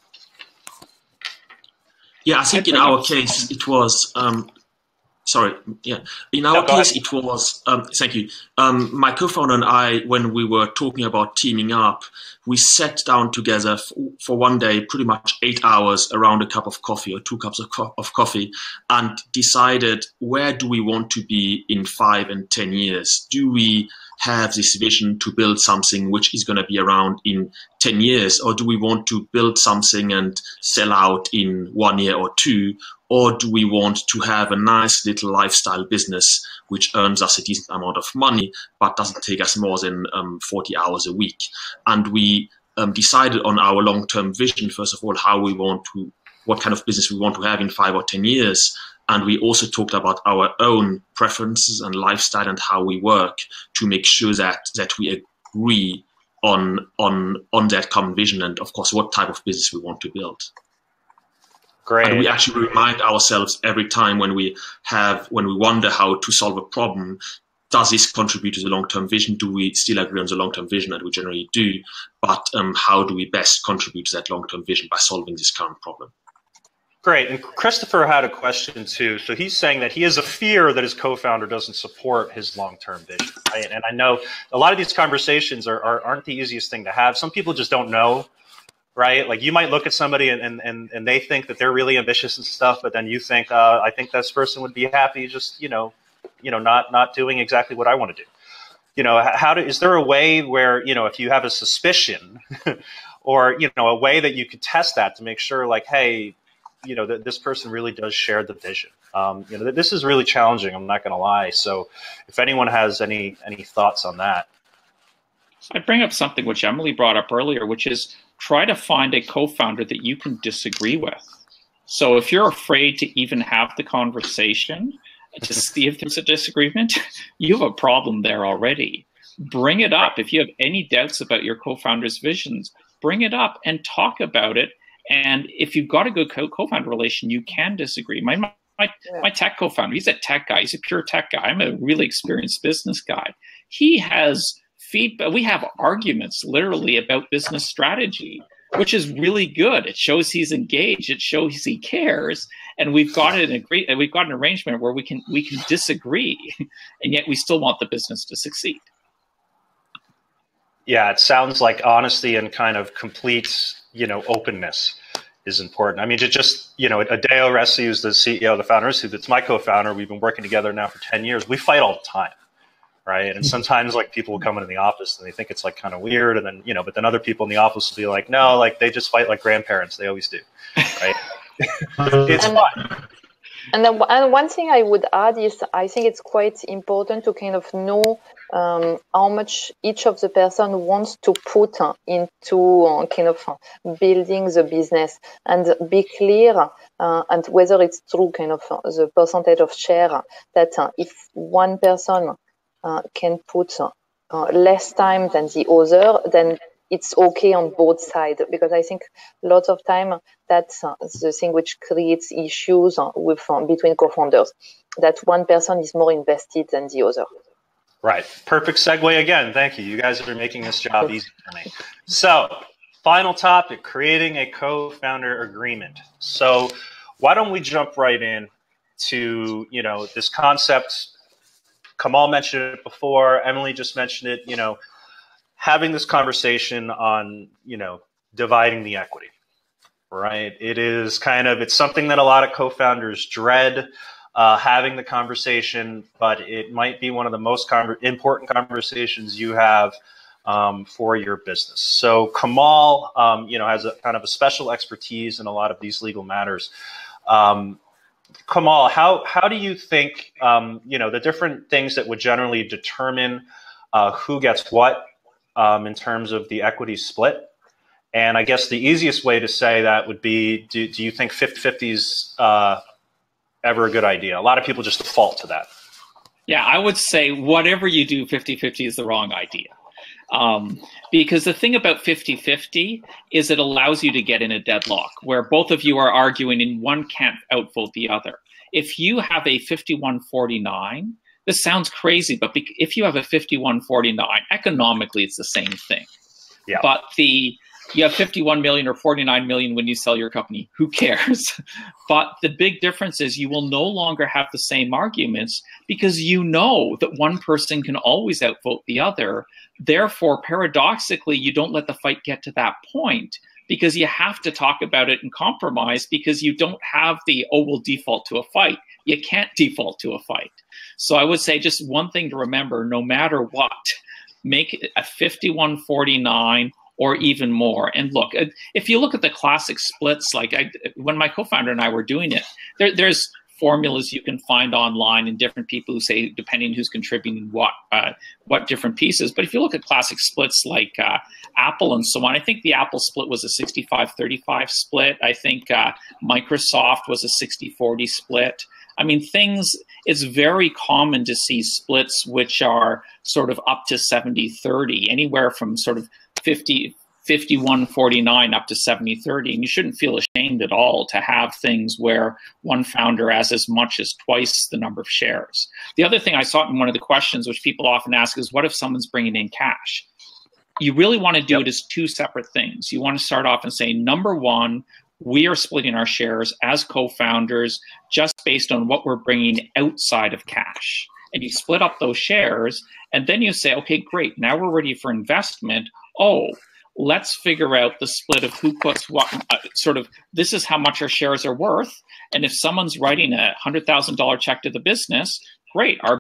C: Yeah, I think in our case it was. Sorry, yeah. In our case, it was. Thank you. My co-founder and I, when we were talking about teaming up, we sat down together for one day, pretty much 8 hours around a cup of coffee or 2 cups of coffee, and decided where do we want to be in 5 and 10 years? Do we have this vision to build something which is going to be around in 10 years, or do we want to build something and sell out in 1 year or 2? Or do we want to have a nice little lifestyle business which earns us a decent amount of money but doesn't take us more than 40 hours a week? And we decided on our long-term vision, first of all, what kind of business we want to have in 5 or 10 years. And we also talked about our own preferences and lifestyle and how we work to make sure that we agree on that common vision and, of course, what type of business we want to build.
A: Great.
C: And we actually remind ourselves every time when we wonder how to solve a problem, does this contribute to the long-term vision? Do we still agree on the long-term vision? And we generally do. But how do we best contribute to that long-term vision by solving this current problem?
A: Great. And Christopher had a question too. So he's saying that he has a fear that his co-founder doesn't support his long-term vision. Right? And I know a lot of these conversations aren't the easiest thing to have. Some people just don't know. Right? Like you might look at somebody and they think that they're really ambitious and stuff, but then you think, I think this person would be happy just, not doing exactly what I want to do. You know, is there a way where, you know, if you have a suspicion or, you know, a way that you could test that to make sure like, hey, you know, that this person really does share the vision. You know, this is really challenging. I'm not going to lie. So if anyone has any thoughts on that.
B: I bring up something which Emilie brought up earlier, which is try to find a co-founder that you can disagree with. So if you're afraid to even have the conversation to see if there's a disagreement, you have a problem there already. Bring it up. If you have any doubts about your co-founder's visions, bring it up and talk about it. And if you've got a good co-founder relation, you can disagree. My tech co-founder, he's a tech guy. He's a pure tech guy. I'm a really experienced business guy. He has feedback. We have arguments literally about business strategy, which is really good. It shows he's engaged. It shows he cares. And we've got an arrangement where we can disagree, and yet we still want the business to succeed.
A: Yeah, it sounds like honesty and kind of complete, openness is important. I mean, Adeo Resi, who's the CEO, the founder, that's my co-founder. We've been working together now for 10 years. We fight all the time, right? And sometimes like people will come into the office and they think it's like kind of weird, and then but then other people in the office will be like, no, like they just fight like grandparents. They always do, right? It's fun.
D: And one thing I would add is I think it's quite important to kind of know how much each of the person wants to put into kind of building the business, and be clear and whether it's true kind of the percentage of share that if one person can put less time than the other, then it's okay on both sides, because I think lots of time that's the thing which creates issues with between co-founders, that one person is more invested than the other.
A: Right. Perfect segue again. Thank you. You guys are making this job easy for me. So, final topic, creating a co-founder agreement. So, why don't we jump right in to, this concept. Kamal mentioned it before. Emilie just mentioned it, having this conversation on, dividing the equity, right? It's something that a lot of co-founders dread, having the conversation, but it might be one of the most important conversations you have for your business. So Kamal, has a kind of a special expertise in a lot of these legal matters. Kamal, how do you think, the different things that would generally determine who gets what in terms of the equity split? And I guess the easiest way to say that would be, do you think 50-50 is ever a good idea? A lot of people just default to that.
B: Yeah, I would say whatever you do, 50-50 is the wrong idea. Because the thing about 50-50 is it allows you to get in a deadlock where both of you are arguing and one can't outvote the other. If you have a 51-49, this sounds crazy, but if you have a 51-49, economically it's the same thing. Yeah. But you have 51 million or 49 million when you sell your company. Who cares? But the big difference is you will no longer have the same arguments, because you know that one person can always outvote the other. Therefore, paradoxically, you don't let the fight get to that point, because you have to talk about it and compromise, because you don't have we'll default to a fight. You can't default to a fight. So I would say just one thing to remember, no matter what, make it a 51-49 or even more. And look, if you look at the classic splits, like when my co-founder and I were doing it, there's formulas you can find online and different people who say, depending who's contributing what different pieces. But if you look at classic splits like Apple and so on, I think the Apple split was a 65-35 split. I think Microsoft was a 60-40 split. I mean, it's very common to see splits which are sort of up to 70-30, anywhere from sort of 51-49 up to 70-30. And you shouldn't feel ashamed at all to have things where one founder has as much as twice the number of shares. The other thing I saw in one of the questions, which people often ask, is what if someone's bringing in cash? You really want to do it as two separate things. You want to start off and say, number one, we are splitting our shares as co-founders just based on what we're bringing outside of cash. And you split up those shares, and then you say, okay, great, now we're ready for investment. Oh, let's figure out the split of who puts what, this is how much our shares are worth. And if someone's writing a $100,000 check to the business, great, our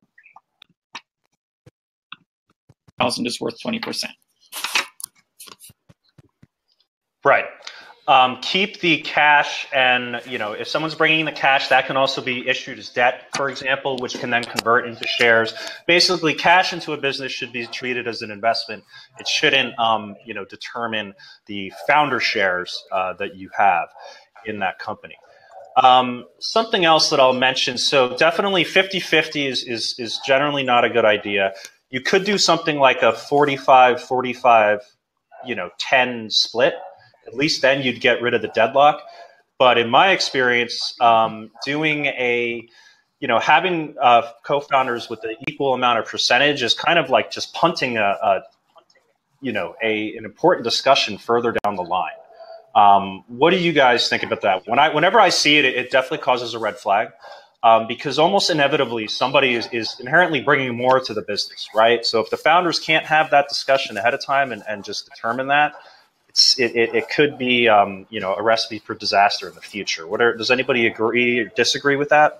B: 1,000 is worth 20%.
A: Right. keep the cash, and if someone's bringing the cash, that can also be issued as debt, for example, which can then convert into shares. Basically, cash into a business should be treated as an investment. It shouldn't, determine the founder shares that you have in that company. Something else that I'll mention. So definitely 50-50 is generally not a good idea. You could do something like a 45-45, 10 split. At least then you'd get rid of the deadlock. But in my experience, doing having co-founders with an equal amount of percentage is kind of like just punting an important discussion further down the line. What do you guys think about that? Whenever I see it, it definitely causes a red flag, because almost inevitably somebody is inherently bringing more to the business, right? So if the founders can't have that discussion ahead of time and just determine that, it could be a recipe for disaster in the future. Does anybody agree or disagree with that?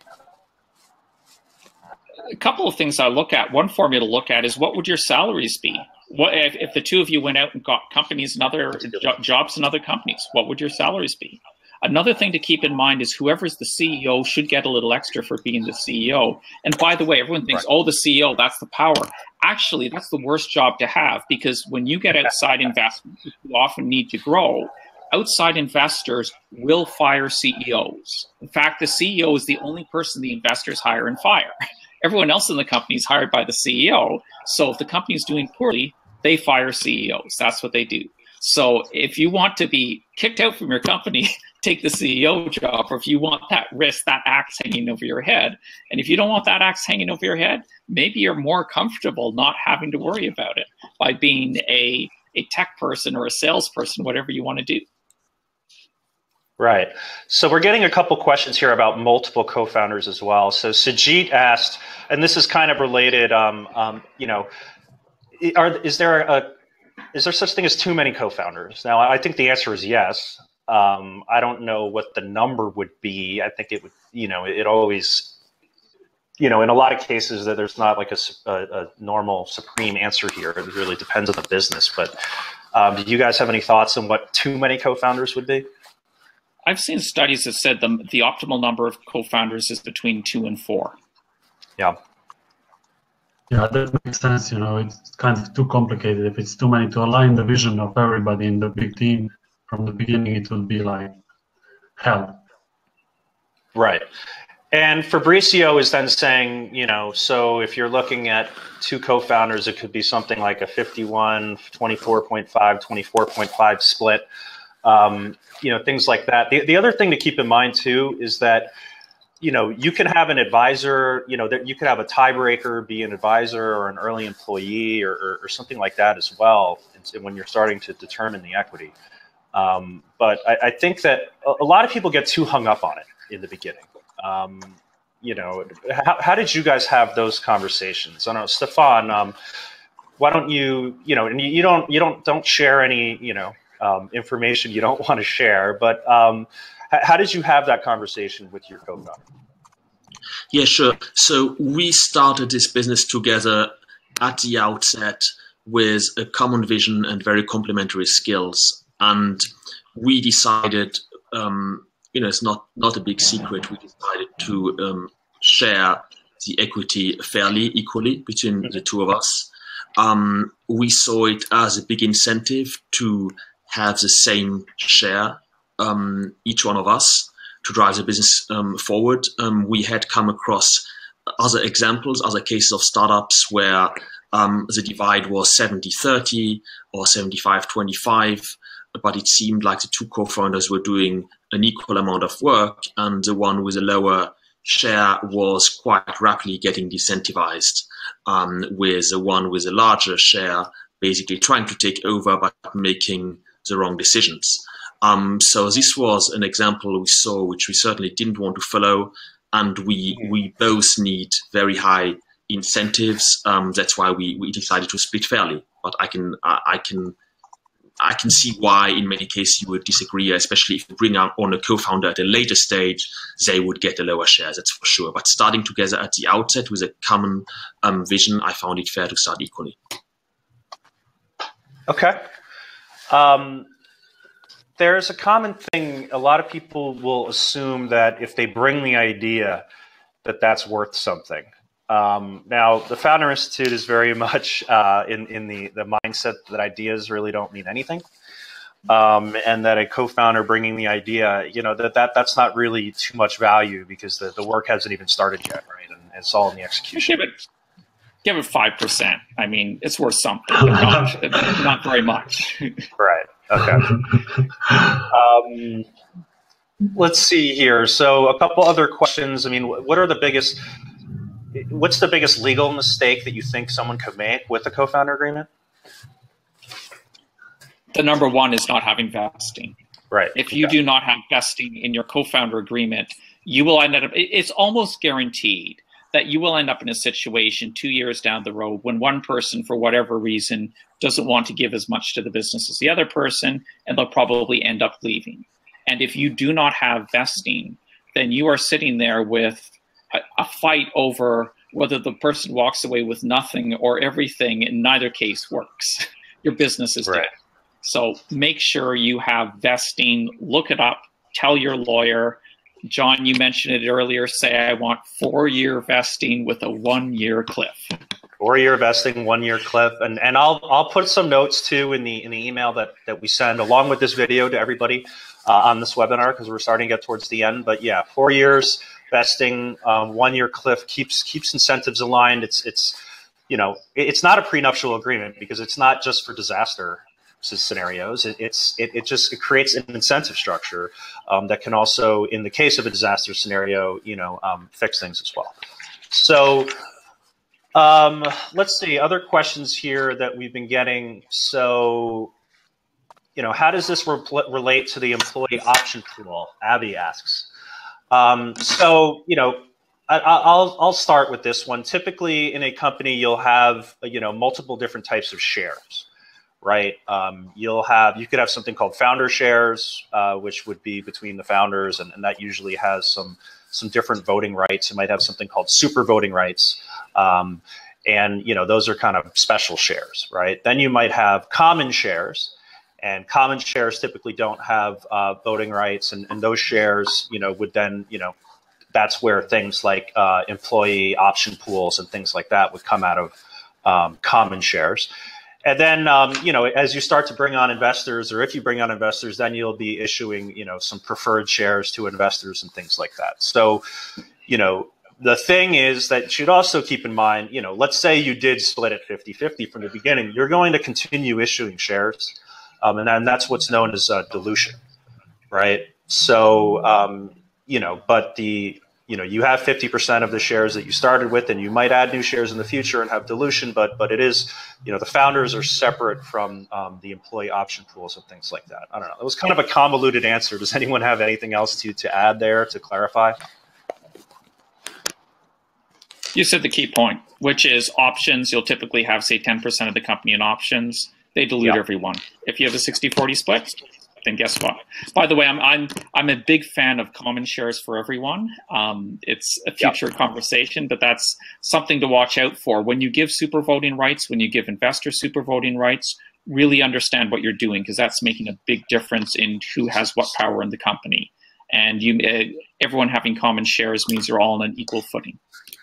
B: A couple of things I look at. One formula to look at is, what would your salaries be? What if the two of you went out and got companies and other jobs in other companies? What would your salaries be? Another thing to keep in mind is whoever's the CEO should get a little extra for being the CEO. And by the way, everyone thinks, oh, the CEO, that's the power. Actually, that's the worst job to have, because when you get outside investment, you often need to grow. Outside investors will fire CEOs. In fact, the CEO is the only person the investors hire and fire. Everyone else in the company is hired by the CEO. So if the company is doing poorly, they fire CEOs. That's what they do. So if you want to be kicked out from your company, take the CEO job. Or if you want that risk, that axe hanging over your head. And if you don't want that axe hanging over your head, maybe you're more comfortable not having to worry about it by being a tech person or a salesperson, whatever you want to do.
A: Right. So we're getting a couple questions here about multiple co-founders as well. So Sajid asked, and this is kind of related, is there such thing as too many co-founders? Now, I think the answer is yes. I don't know what the number would be. I think it would, it always, in a lot of cases that there's not like a normal supreme answer here. It really depends on the business. But do you guys have any thoughts on what too many co-founders would be?
B: I've seen studies that said the optimal number of co-founders is between 2 and 4.
A: Yeah.
E: Yeah, that makes sense. It's kind of too complicated. If it's too many to align the vision of everybody in the big team from the beginning, it would be like hell.
A: Right. And Fabrizio is then saying, so if you're looking at 2 co-founders, it could be something like a 51, 24.5, 24.5 split, things like that. The other thing to keep in mind, too, is that you can have an advisor, that you could have a tiebreaker be an advisor or an early employee or something like that as well when you're starting to determine the equity. But I think that a lot of people get too hung up on it in the beginning. How did you guys have those conversations? I don't know, Stephan, why don't you, and you don't share any, information you don't want to share, but how did you have that conversation with your co-founder?
C: Yeah, sure. So we started this business together at the outset with a common vision and very complementary skills. And we decided, it's not a big secret, we decided to share the equity fairly, equally between the two of us. We saw it as a big incentive to have the same share, each one of us, to drive the business forward. We had come across other examples, other cases of startups where the divide was 70-30 or 75-25, but it seemed like the 2 co-founders were doing an equal amount of work, and the one with a lower share was quite rapidly getting decentivized, with the one with a larger share basically trying to take over but making the wrong decisions. So this was an example we saw, which we certainly didn't want to follow, and we both need very high incentives. That's why we decided to split fairly. But I can see why in many cases you would disagree, especially if you bring on a co-founder at a later stage, they would get a lower share, that's for sure. But starting together at the outset with a common vision, I found it fair to start equally.
A: Okay. there's a common thing. A lot of people will assume that if they bring the idea, that that's worth something. Now, the Founder Institute is very much in the mindset that ideas really don't mean anything, and that a co-founder bringing the idea, you know, that's not really too much value because the work hasn't even started yet, right? And it's all in the execution.
B: Give it 5%. I mean, it's worth something, but not very much.
A: Right. Okay. Let's see here. So a couple other questions. I mean, what's the biggest legal mistake that you think someone could make with a co-founder agreement?
B: The number one is not having vesting.
A: Right.
B: If you do not have vesting in your co-founder agreement, you will end up, it's almost guaranteed that you will end up in a situation 2 years down the road when one person, for whatever reason, doesn't want to give as much to the business as the other person, and they'll probably end up leaving. And if you do not have vesting, then you are sitting there with a fight over whether the person walks away with nothing or everything. In neither case works. Your business is dead. So make sure you have vesting. Look it up. Tell your lawyer. John, you mentioned it earlier. Say, I want 4-year vesting with a 1-year cliff.
A: 4-year vesting, 1-year cliff, and I'll put some notes too in the email that we send along with this video to everybody on this webinar, because we're starting to get towards the end. But yeah, 4 years vesting, 1-year cliff keeps incentives aligned. It's you know, it's not a prenuptial agreement because it's not just for disaster scenarios. It just creates an incentive structure that can also, in the case of a disaster scenario, you know, fix things as well. So let's see, other questions here that we've been getting. So, you know, how does this relate to the employee option pool? Abby asks. So, you know, I'll start with this one. Typically in a company, you'll have, you know, multiple different types of shares. Right. You could have something called founder shares, which would be between the founders, and that usually has some different voting rights. You might have something called super voting rights. And, you know, those are kind of special shares, right? Then you might have common shares, and common shares typically don't have voting rights. And those shares, you know, would then, you know, that's where things like employee option pools and things like that would come out of common shares. And then, you know, as you start to bring on investors, or if you bring on investors, then you'll be issuing, you know, some preferred shares to investors and things like that. So, you know, the thing is that you should also keep in mind, you know, let's say you did split it 50-50 from the beginning, you're going to continue issuing shares. And then that's what's known as dilution, right? So, you know, but you know, you have 50% of the shares that you started with, and you might add new shares in the future and have dilution, but it is, you know, the founders are separate from the employee option pools and things like that. I don't know. It was kind of a convoluted answer. Does anyone have anything else to add there to clarify?
B: You said the key point, which is options. You'll typically have, say, 10% of the company in options. They dilute everyone. If you have a 60-40 split, then guess what? By the way, I'm a big fan of common shares for everyone. It's a future conversation, but that's something to watch out for. When you give super voting rights, when you give investors super voting rights, really understand what you're doing, because that's making a big difference in who has what power in the company. And everyone having common shares means you're all on an equal footing.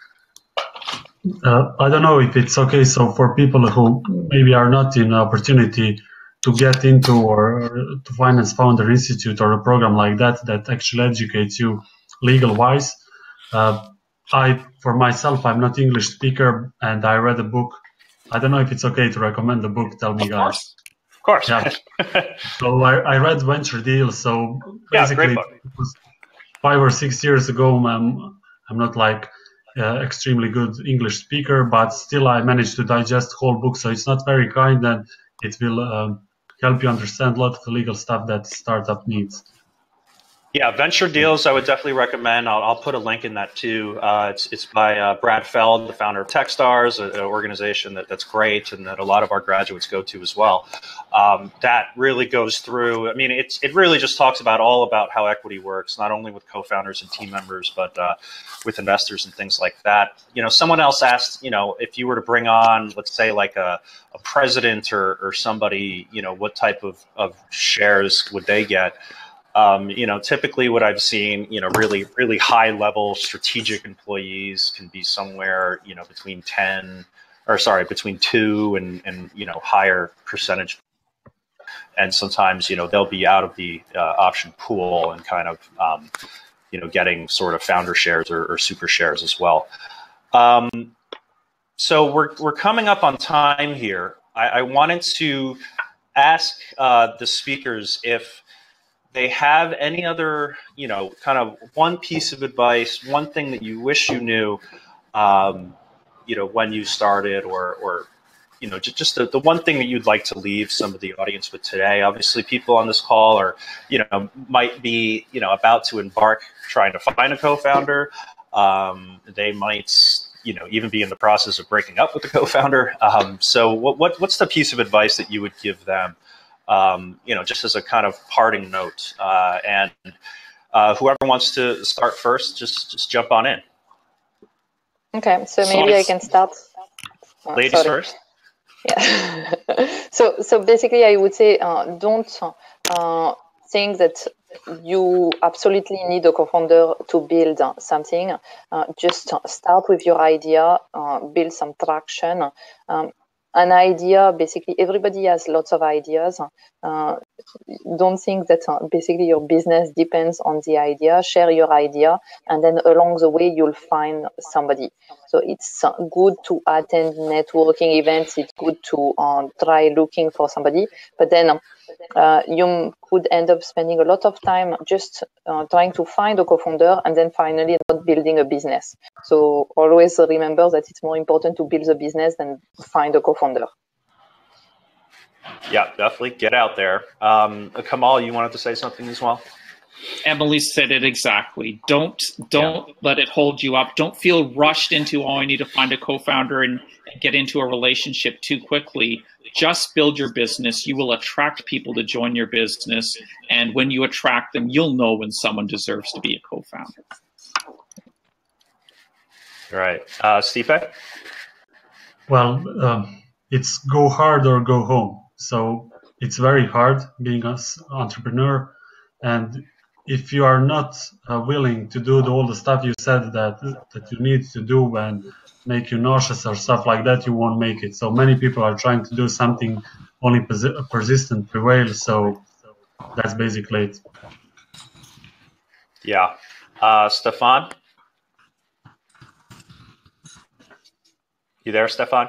E: I don't know if it's okay. So for people who maybe are not in an opportunity to get into or to finance Founder Institute or a program like that actually educates you legal-wise. For myself, I'm not English speaker, and I read a book. I don't know if it's okay to recommend the book. Tell me, guys.
A: Of course.
E: Yeah. So I read Venture Deal. So basically, it was 5 or 6 years ago. I'm not like extremely good English speaker, but still I managed to digest the whole book. So it's not very kind, and it will help you understand a lot of the legal stuff that startup needs.
A: Yeah, Venture Deals, I would definitely recommend. I'll put a link in that too. It's by Brad Feld, the founder of Techstars, an organization that's great and that a lot of our graduates go to as well. That really goes through, I mean, it really just talks about all about how equity works, not only with co-founders and team members, but with investors and things like that. You know, someone else asked, you know, if you were to bring on, let's say, like a president or somebody, you know, what type of shares would they get? You know, typically what I've seen, you know, really high level strategic employees can be somewhere, you know, between 2 and, you know, higher percentage. And sometimes, you know, they'll be out of the option pool and kind of, you know, getting sort of founder shares or super shares as well. So we're coming up on time here. I wanted to ask the speakers if they have any other, you know, kind of one piece of advice, one thing that you wish you knew, you know, when you started, or you know, just the one thing that you'd like to leave some of the audience with today. Obviously, people on this call are, you know, might be, you know, about to embark trying to find a co-founder. They might, you know, even be in the process of breaking up with the co-founder. So what's the piece of advice that you would give them? You know, just as a kind of parting note, and whoever wants to start first, just jump on in.
D: Okay, so maybe I can start.
A: Ladies first.
D: Yeah. So basically, I would say don't think that you absolutely need a co-founder to build something. Just start with your idea, build some traction. An idea, basically, everybody has lots of ideas. Don't think that basically your business depends on the idea. Share your idea, and then along the way, you'll find somebody. So it's good to attend networking events. It's good to try looking for somebody, but then you could end up spending a lot of time just trying to find a co-founder and then finally not building a business. So always remember that it's more important to build a business than find a co-founder.
A: Yeah, definitely get out there. Kamal, you wanted to say something as well?
B: Emilie said it exactly. Don't let it hold you up. Don't feel rushed into, oh, I need to find a co-founder and get into a relationship too quickly. Just build your business. You will attract people to join your business. And when you attract them, you'll know when someone deserves to be a co-founder.
A: Right. Stipe?
E: Well, it's go hard or go home. So it's very hard being an entrepreneur. And if you are not willing to do all the stuff you said that you need to do and make you nauseous or stuff like that, you won't make it. So many people are trying to do something, only persistent prevails. So that's basically it.
A: Yeah. Stephan? You there, Stephan?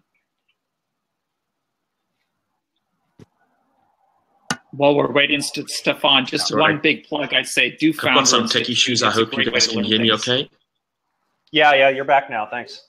B: While we're waiting, Stephan, just one big plug. I'd say do Founder.
C: I've got some tech issues. I hope you guys can hear me okay.
A: Yeah, you're back now. Thanks.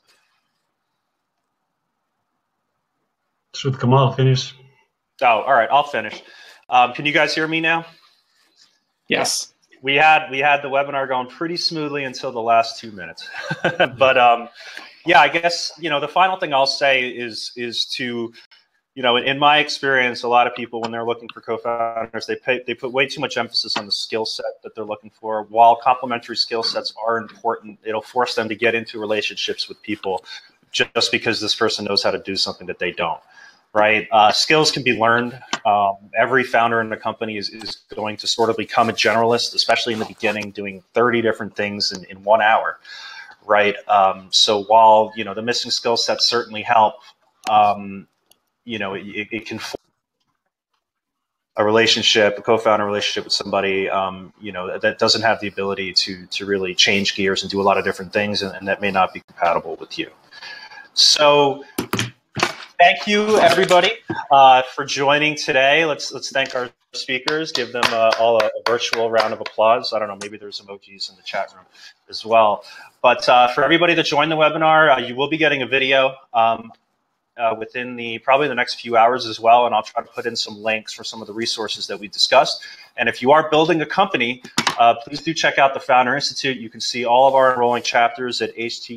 E: Should Kamal finish?
A: Oh, all right. I'll finish. Can you guys hear me now?
B: Yes.
A: We had the webinar going pretty smoothly until the last 2 minutes. But yeah, I guess, you know, the final thing I'll say is to, you know, in my experience, a lot of people, when they're looking for co-founders, they put way too much emphasis on the skill set that they're looking for. While complementary skill sets are important, it'll force them to get into relationships with people just because this person knows how to do something that they don't, right? Skills can be learned. Every founder in the company is going to sort of become a generalist, especially in the beginning, doing 30 different things in 1 hour, right? So while, you know, the missing skill sets certainly help, you know, it can form a relationship, a co-founder relationship with somebody, you know, that doesn't have the ability to really change gears and do a lot of different things, and that may not be compatible with you. So thank you, everybody, for joining today. Let's thank our speakers. Give them all a virtual round of applause. I don't know, maybe there's emojis in the chat room as well. But for everybody that joined the webinar, you will be getting a video within probably the next few hours as well, and I'll try to put in some links for some of the resources that we discussed. And if you are building a company, please do check out the Founder Institute. You can see all of our enrolling chapters at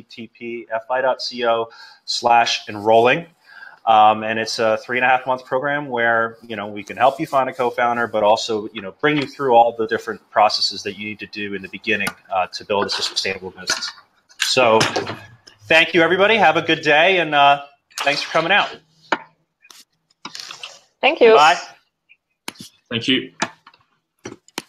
A: http://fi.co/enrolling. And it's a 3.5-month program where, we can help you find a co-founder, but also, bring you through all the different processes that you need to do in the beginning to build a sustainable business. So thank you, everybody. Have a good day, and thanks for coming out.
D: Thank you.
A: Bye.
C: Thank you.